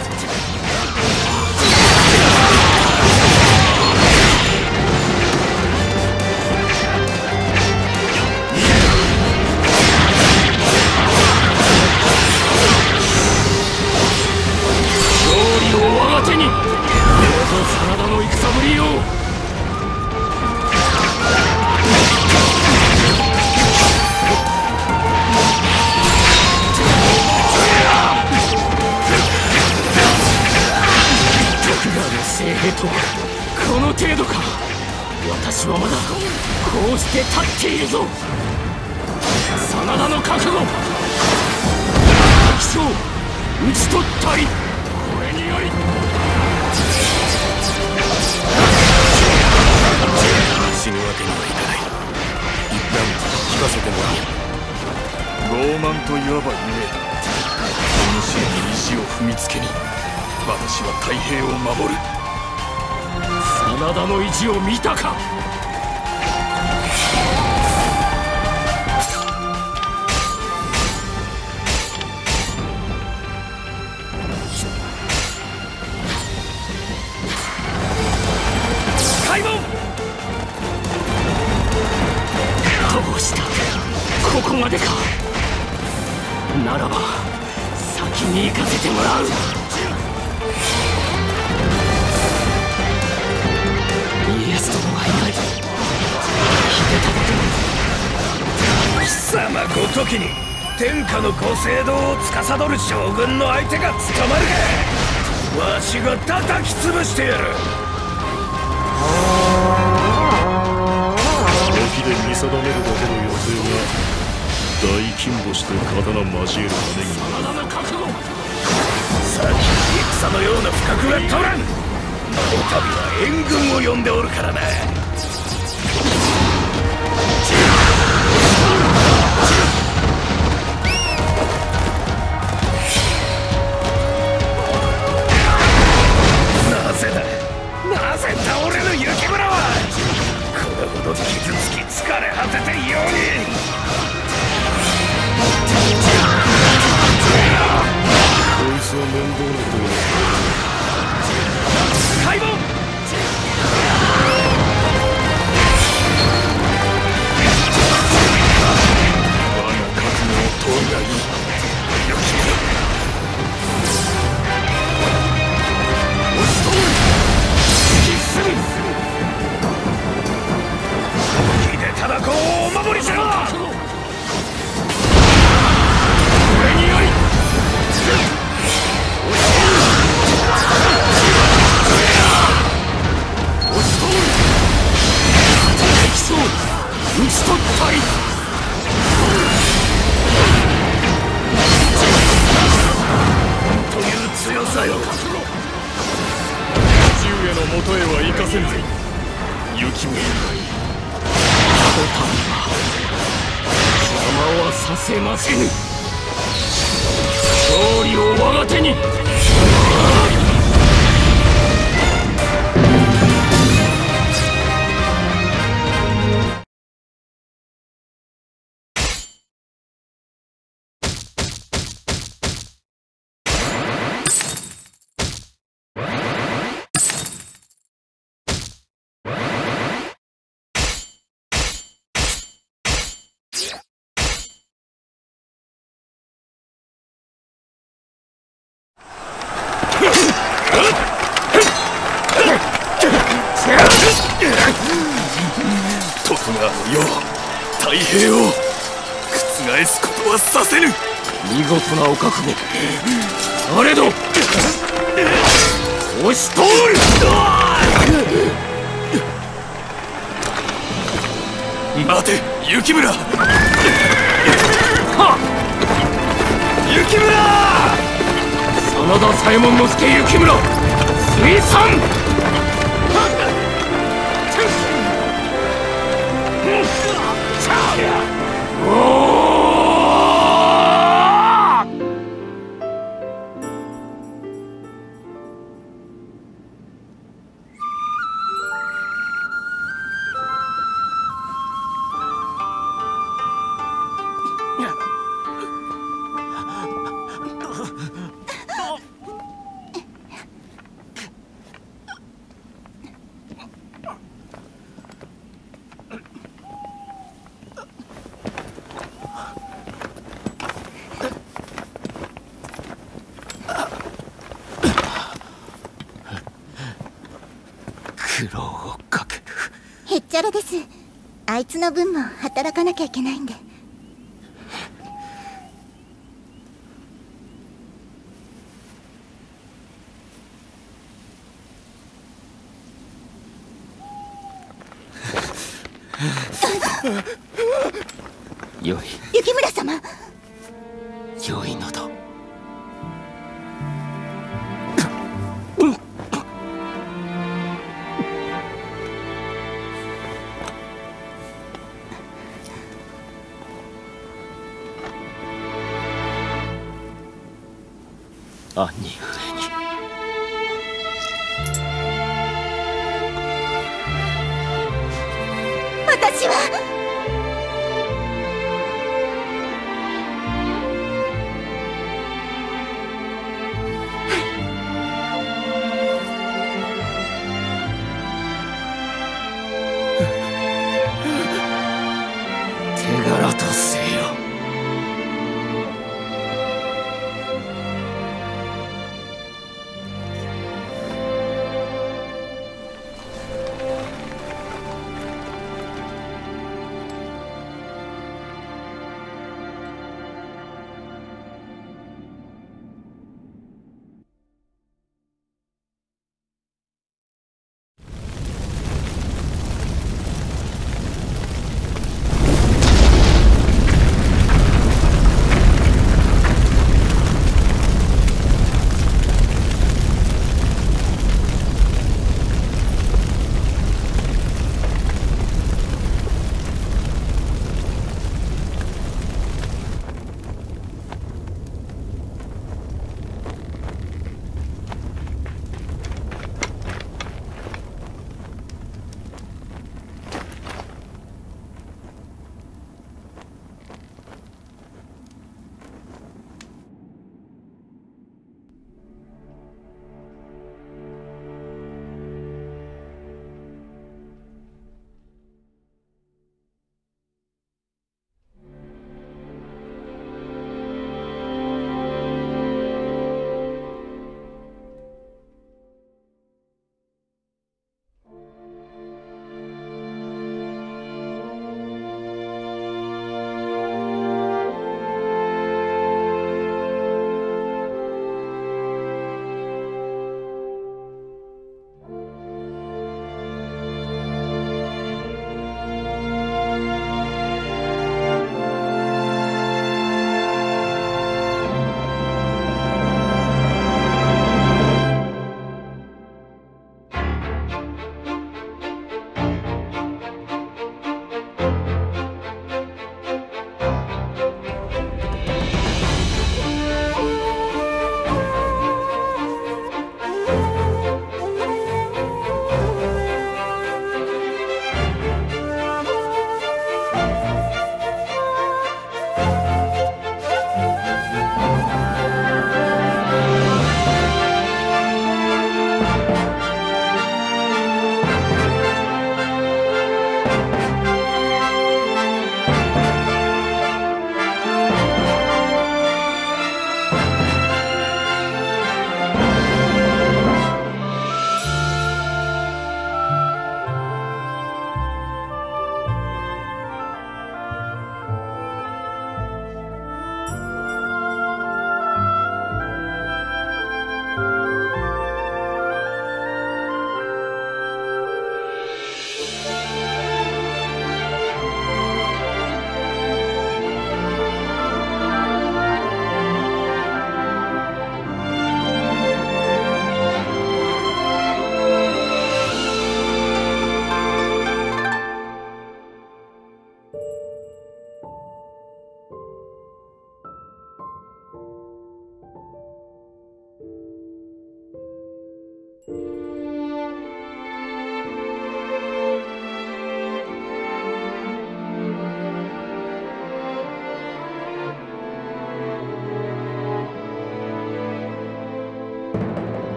私はまだこうして立っているぞ。真田の覚悟、気象討ち取ったり、これにより死ぬわけにはいかない。一旦聞かせてもらおう。 傲慢といわばゆえ、お主に意地を踏みつけに私は太平を守る。 真田の意地を見たか。 開門。 どうした、ここまでか。ならば先に行かせてもらう。イエス殿がいない。 貴様ごときに天下のご政道を司る将軍の相手が務まるか。わしが叩き潰してやる。 沖で見定めるだけの予定が大金星と刀交える羽に真田の覚悟。 さっき戦のような不覚は取らん。この度は援軍を呼んでおるからな。なぜだ、なぜ倒れぬ雪村はこれほど傷つき疲れ果てていように。 こいつは面倒なことになる。開門。 我が覚悟を通るがいい。 押し通る。必須秀忠公をお守りしろ。これにより討ち取ったり。 という強さよ。 父上のもとへは行かせんぜ。雪村、 こたびは邪魔はさせませぬ。勝利を我が手に。 徳川の世、太平を覆すことはさせぬ。 見事なお覚悟。されど押し通る。 待て、雪村。 雪村。 真田左衛門之助雪村水産。 苦労をかける。へっちゃらです。あいつの分も働かなきゃいけないんで。 よい雪村様。 良いのだ。兄上に私は手柄とせよ。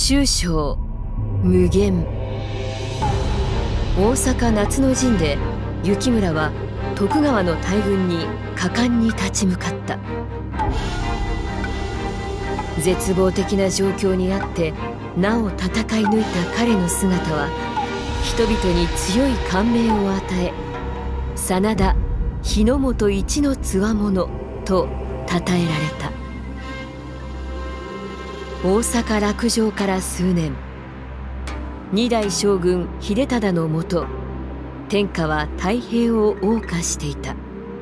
終章無限。大阪夏の陣で幸村は徳川の大軍に果敢に立ち向かった。絶望的な状況にあってなお戦い抜いた彼の姿は人々に強い感銘を与え、真田日の本一の強者と称えられた。大阪落城から数年、二代将軍秀忠のもと天下は太平を謳歌していた。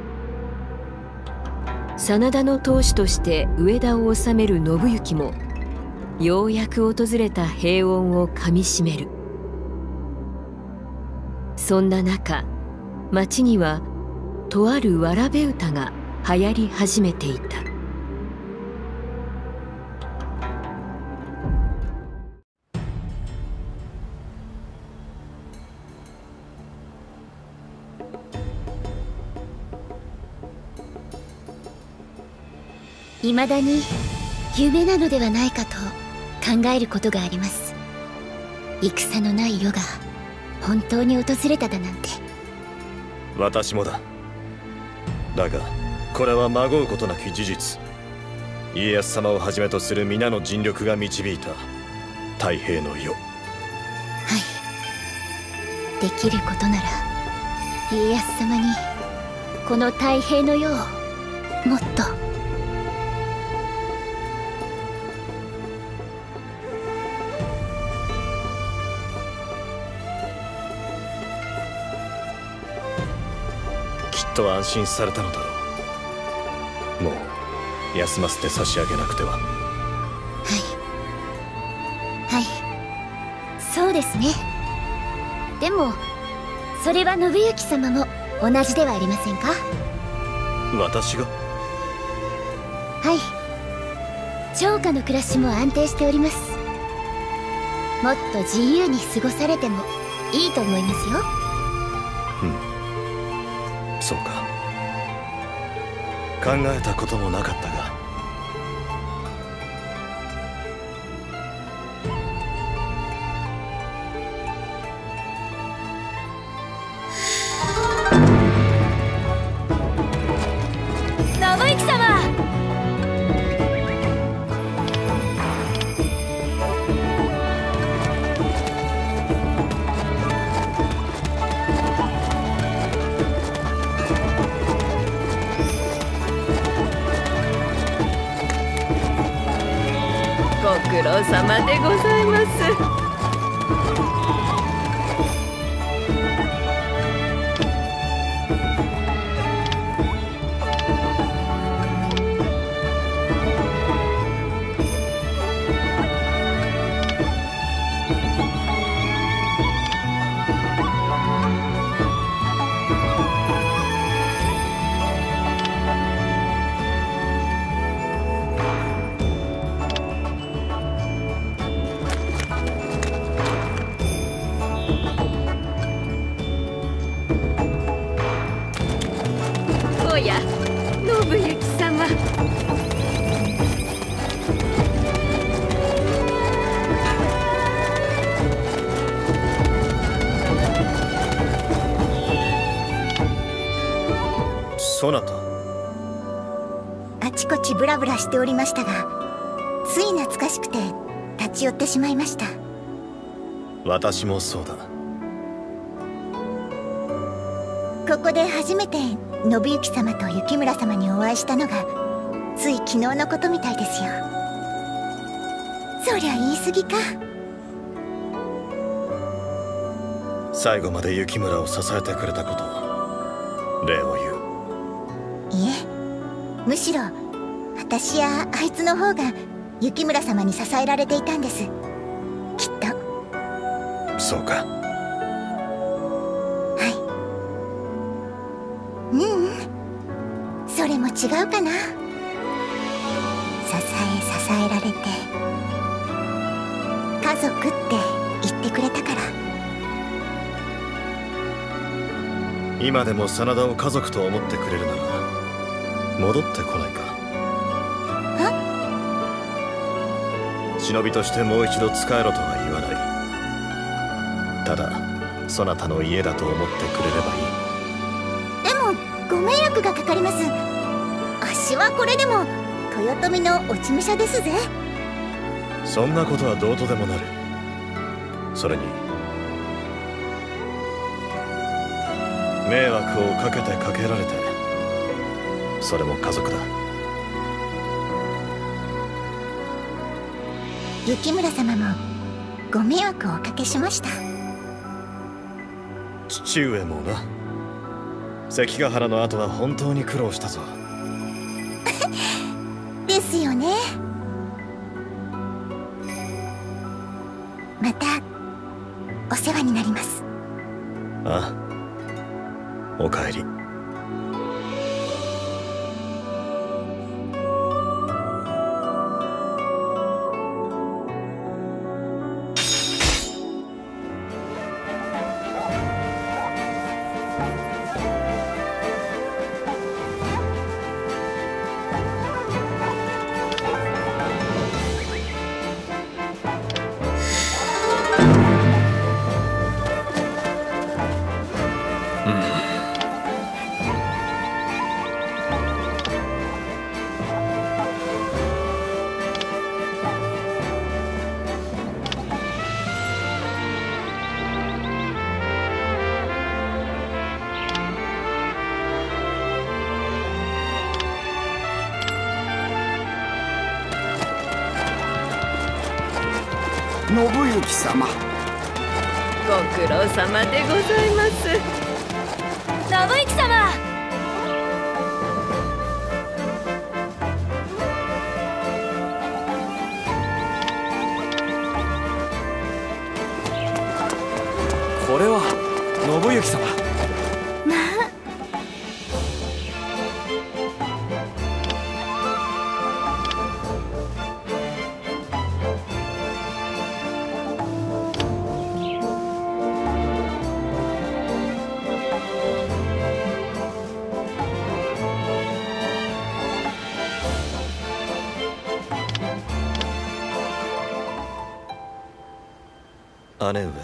真田の当主として上田を治める信行もようやく訪れた平穏をかみしめる。そんな中、町にはとあるわらべ歌が流行り始めていた。 未だに夢なのではないかと考えることがあります。戦のない世が本当に訪れただなんて。 私もだ。だがこれはまごうことなき事実。家康様をはじめとする皆の尽力が導いた太平の世。 はい、できることなら家康様にこの太平の世をもっと。 きっと安心されたのだろう。もう休ませて差し上げなくては。 はい、そうですね。でもそれは信行様も同じではありませんか？ 私が？ はい、城下の暮らしも安定しております。もっと自由に過ごされてもいいと思いますよ。 そうか。考えたこともなかったが。 信行様！ ご苦労様でございます。おや、信行様。 そなた。 あちこちブラブラしておりましたが、つい懐かしくて立ち寄ってしまいました。 私もそうだ。 ここで初めて信行様と幸村様にお会いしたのがつい昨日のことみたいですよ。そりゃ言い過ぎか。 最後まで幸村を支えてくれたこと礼を言う。 いえ、むしろ私やあいつの方が幸村様に支えられていたんです、きっと。 そうか。 それも違うかな。支えられて家族って言ってくれたから。 今でも真田を家族と思ってくれるなら戻ってこないか。 忍びとしてもう一度使えろとは言わない。ただそなたの家だと思ってくれればいい。 でもご迷惑がかかります。あっしはこれでも豊臣の落ち武者ですぜ。 そんなことはどうとでもなる。それに迷惑をかけてかけられて、それも家族だ。 雪村様もご迷惑をおかけしました。 父上もな。関ヶ原の後は本当に苦労したぞ。 ですよね。またお世話になります。 ああ、おかえり。 信行様、 ご苦労様でございます。 信行様、 これは信行様。 まあ姉上。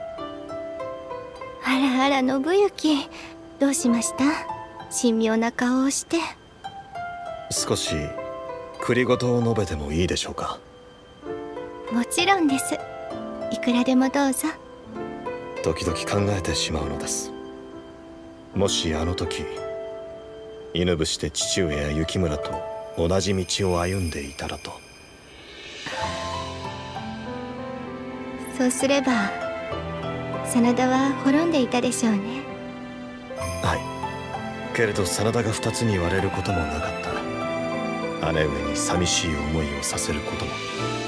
あらあら、信行、どうしました？神妙な顔をして。 少し栗ごとを述べてもいいでしょうか。 もちろんです。いくらでもどうぞ。 時々考えてしまうのです。もしあの時犬伏して父上や雪村と同じ道を歩んでいたらと。 そうすれば真田は滅んでいたでしょうね。 はい。けれど真田が二つに言われることもなかった。姉上に寂しい思いをさせることも。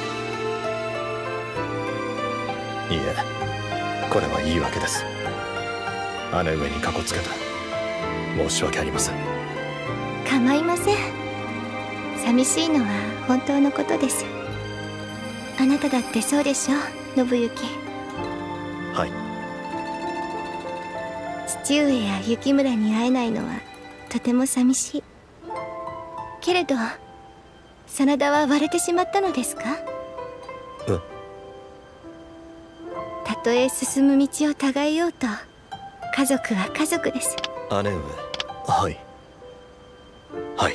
いいえ、これは言い訳です。姉上にかこつけた。申し訳ありません。 構いません。寂しいのは本当のことです。あなただってそうでしょ、信行。 はい。 父上や雪村に会えないのはとても寂しい。けれど真田は割れてしまったのですか？たとえ進む道を互いようと、家族は家族です。 姉上。はい。はい。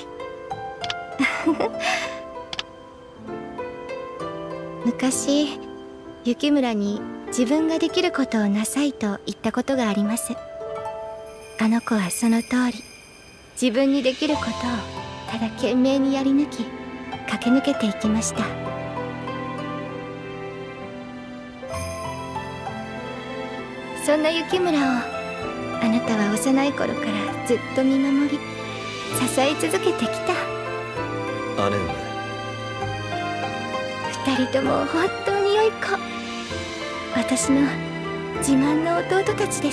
昔雪村に自分ができることをなさいと言ったことがあります。あの子はその通り、自分にできることをただ懸命にやり抜き駆け抜けていきました。そんな雪村をあなたは幼い頃からずっと見守り支え続けてきた。 姉上。 二人とも本当に良い子。私の自慢の弟たちです。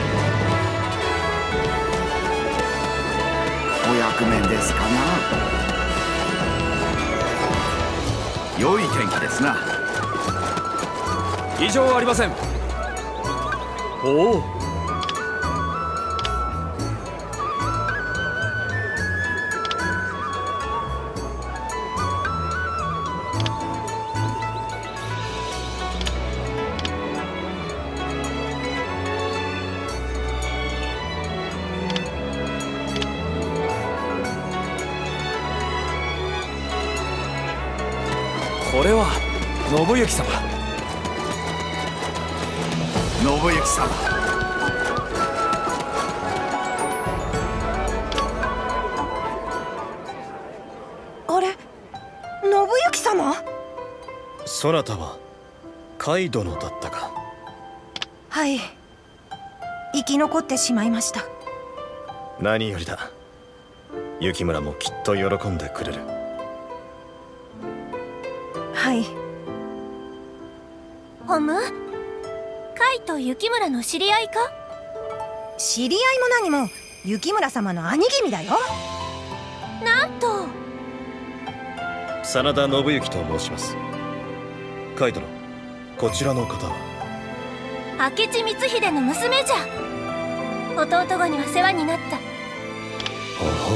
お役目ですかな。 気ですな。 異常ありません。おお、これは信行様。 信行様、 あれ、信行様？ そなたはカイ殿だったか。 はい、生き残ってしまいました。 何よりだ。雪村もきっと喜んでくれる。 はい。 ホム？カイと雪村の知り合いか？ 知り合いも何も雪村様の兄君だよ。 なんと。 真田信行と申します。カイ殿、こちらの方は？ 明智光秀の娘じゃ。弟御には世話になった。 ほうほ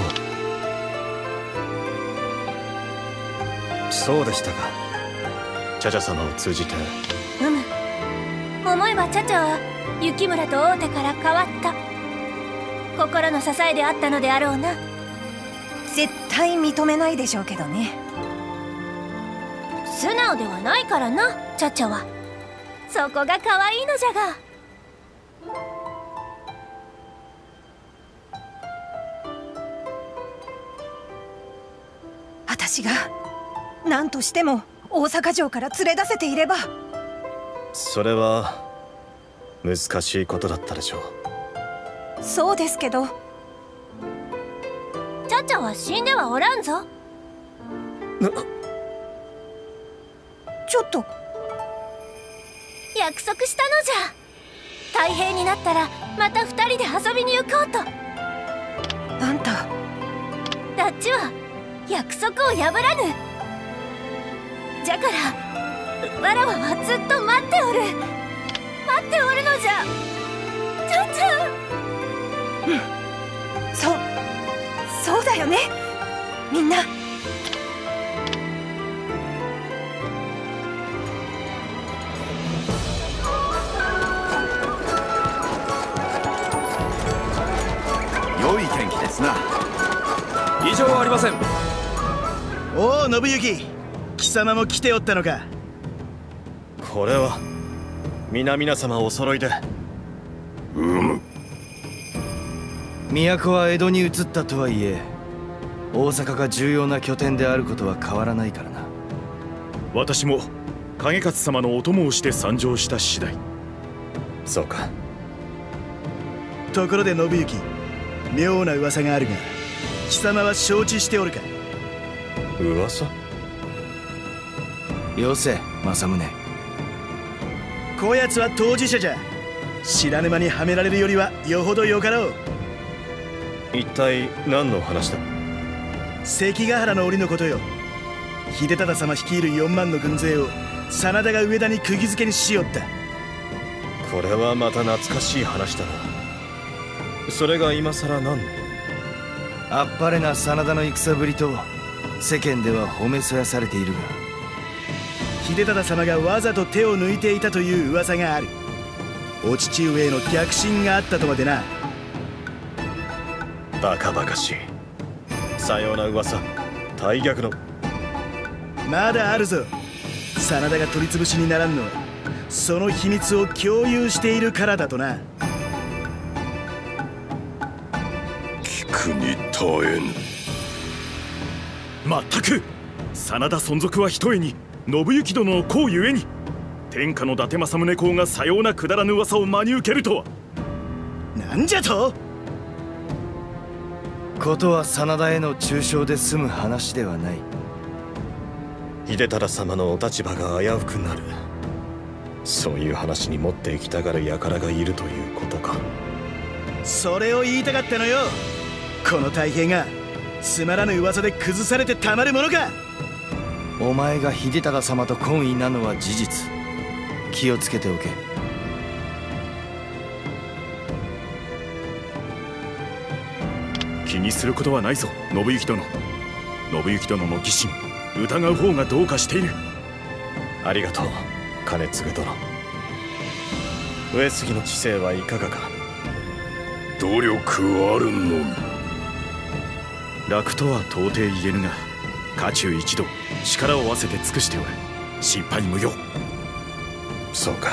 う、そうでしたか。チャチャ様を通じて。 思えばチャチャは雪村と大手から変わった。心の支えであったのであろうな。 絶対認めないでしょうけどね。 素直ではないからな、チャチャは。そこが可愛いのじゃが。 私が何としても大阪城から連れ出せていれば。 それは難しいことだったでしょう。そうですけど、 チャチャは死んではおらんぞ。 ちょっと約束したのじゃ。太平になったらまた2人で遊びに行こうと。 あんたダッチは約束を破らぬ。じゃからわらわはずっと待っておる。待っておるのじゃ。チャチャ。 そうだよね、みんな。 良い天気ですな。 異常ありません。 おお、信行、貴様も来ておったのか。 これは皆様お揃いで。 都は江戸に移ったとはいえ、大阪が重要な拠点であることは変わらないからな。 私も景勝様のお供をして参上した次第。 そうか。 ところで信行、妙な噂があるが、貴様は承知しておるか？ 噂？ よせ、政宗。 こやつは当事者じゃ。知らぬ間にはめられるよりはよほどよかろう。 一体何の話だ？ 関ヶ原の折のことよ。秀忠様率いる4万の軍勢を真田が上田に釘付けにしよった。 これはまた懐かしい話だな。それが今さら何の？ あっぱれな真田の戦ぶりと世間では褒めそやされているが、 秀忠様がわざと手を抜いていたという噂がある。お父上への逆進があったとまでな。 バカバカしい。さような噂、大逆の。 まだあるぞ。真田が取り潰しにならんのはその秘密を共有しているからだとな。 聞くに耐えぬ。まったく真田存続はひとえに信行殿の功ゆえに、天下の伊達政宗公がさようなくだらぬ噂を真に受けるとは。 なんじゃと？ ことは真田への中傷で済む話ではない。 秀忠様のお立場が危うくなる。そういう話に持っていきたがる輩がいるということか。 それを言いたかったのよ。この太平がつまらぬ噂で崩されてたまるものか。 お前が秀忠様と懇意なのは事実。気をつけておけ。 気にすることはないぞ、信行殿。信行殿の疑心、疑う方がどうかしている。 ありがとう、兼続殿。上杉の知性はいかがか。 努力あるのみ。 楽とは到底言えぬが、家中一同力を合わせて尽くしておる。心配無用。 そうか。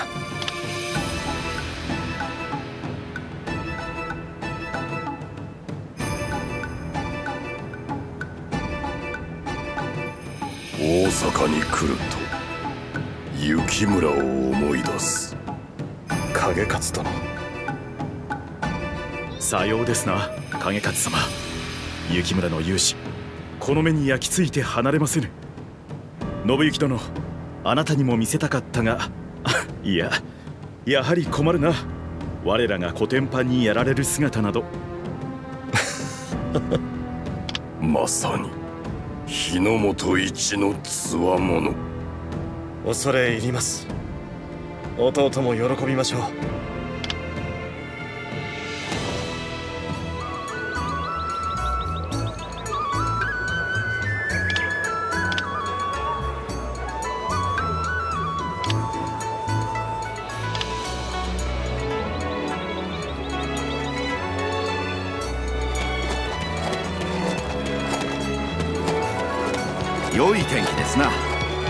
大阪に来ると雪村を思い出す。 景勝殿。 さようですな、景勝様。雪村の勇姿、この目に焼き付いて離れませぬ。信行殿、あなたにも見せたかったがいや、やはり困るな。我らがコテンパンにやられる姿などまさに日の本一のつわもの。 恐れ入ります。弟も喜びましょう。 良い天気ですな。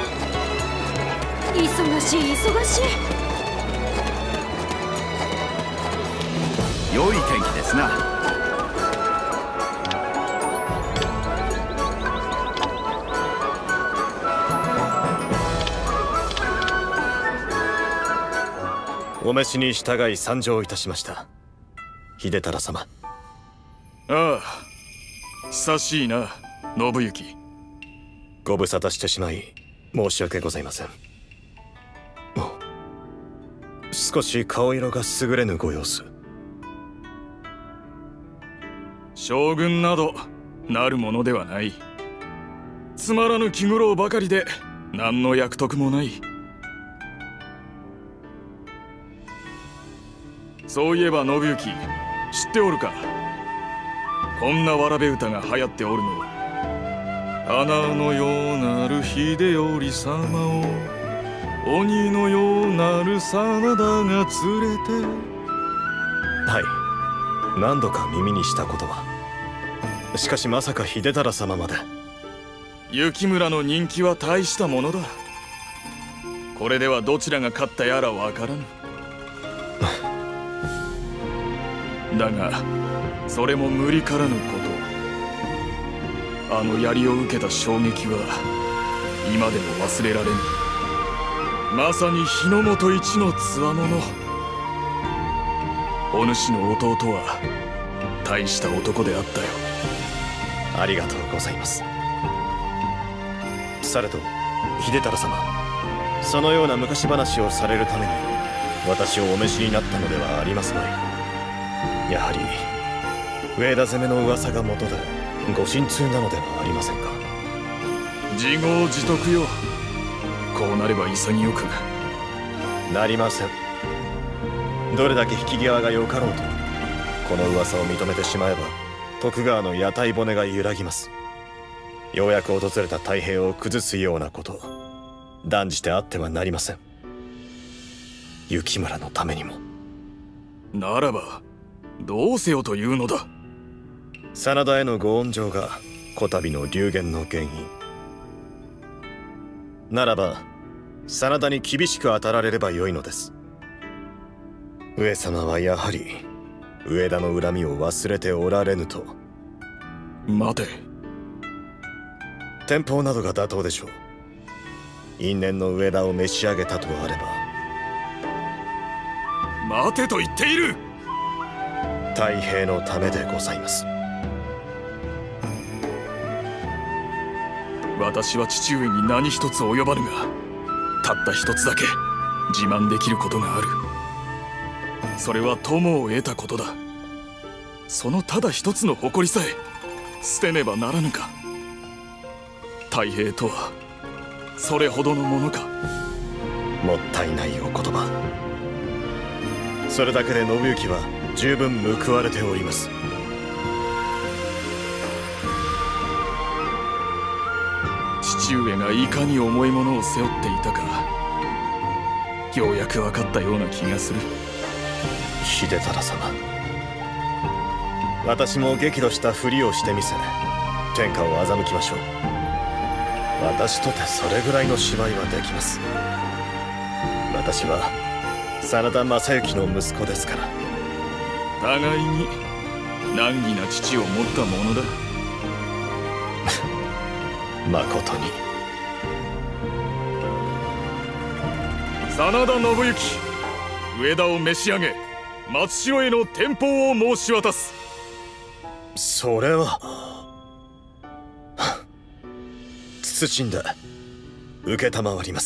忙しい忙しい。 良い天気ですな。 お召しに従い参上いたしました、秀忠様。 ああ、久しいな、信行。 ご無沙汰してしまい申し訳ございません。少し顔色が優れぬご様子。 将軍などなるものではない。つまらぬ気苦労ばかりで何の役得もない。そういえば信行、知っておるか。こんなわらべ歌が流行っておるのは、花のようなる秀頼様を鬼のようなる真田が連れて。 はい、何度か耳にしたことは。しかしまさか秀忠様まで。 雪村の人気は大したものだ。これではどちらが勝ったやらわからぬ。だがそれも無理からぬこと。あの槍を受けた衝撃は今でも忘れられぬ。まさに日の本一のつわもの。お主の弟は大した男であったよ。 ありがとうございます。されど秀忠様、そのような昔話をされるために私をお召しになったのではありますまい。やはり上田攻めの噂が元でご心痛なのではありませんか。 自業自得よ。こうなれば潔くなりません。どれだけ引き際がよかろうとこの噂を認めてしまえば徳川の屋台骨が揺らぎます。ようやく訪れた太平を崩すようなこと断じてあってはなりません。雪村のためにも。 ならばどうせよというのだ。 真田へのご恩情がこたびの流言の原因ならば、真田に厳しく当たられればよいのです。上様はやはり上田の恨みを忘れておられぬと。 待て。 天保などが妥当でしょう。因縁の上田を召し上げたとあれば。 待てと言っている。 太平のためでございます。 私は父上に何一つ及ばぬが、たった一つだけ自慢できることがある。それは友を得たことだ。そのただ一つの誇りさえ捨てねばならぬか。太平とはそれほどのものか。 もったいないお言葉。それだけで信行は十分報われております。 父上がいかに重いものを背負っていたか、ようやく分かったような気がする。 秀忠様、私も激怒したふりをしてみせ天下を欺きましょう。私とてそれぐらいの芝居はできます。私は真田昌幸の息子ですから。 互いに難儀な父を持ったものだ。 まことに。 真田信行、上田を召し上げ松代への天報を申し渡す。 それは謹んだ。承ります。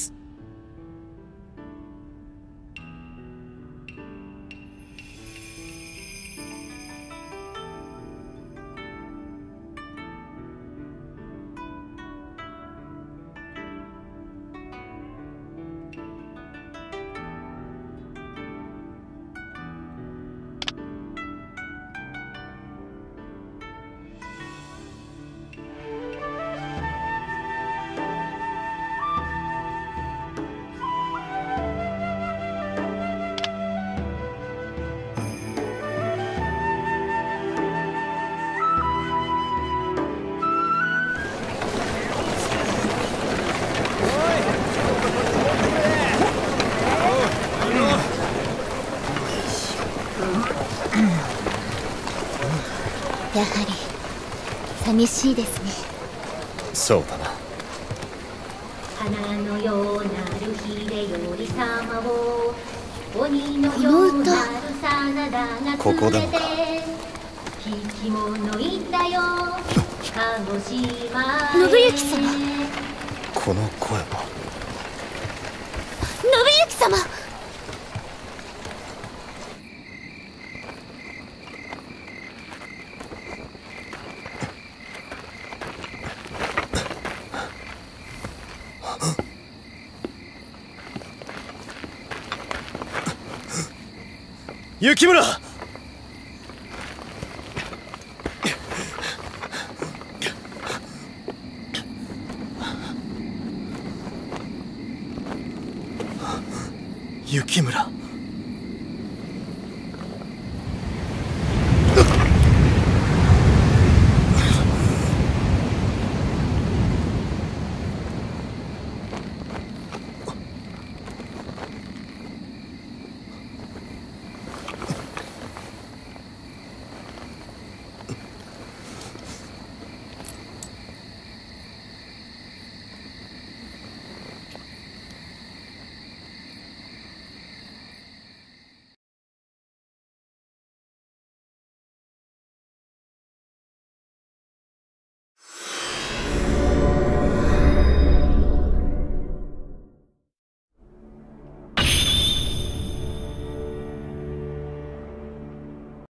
やはり寂しいですね。 そうだな。 花のようなる秀頼様を鬼のようなる真田がここでもか。 引き物いたよ鹿児島へ。 信行様、 この声は。 信行様。 雪村！雪村。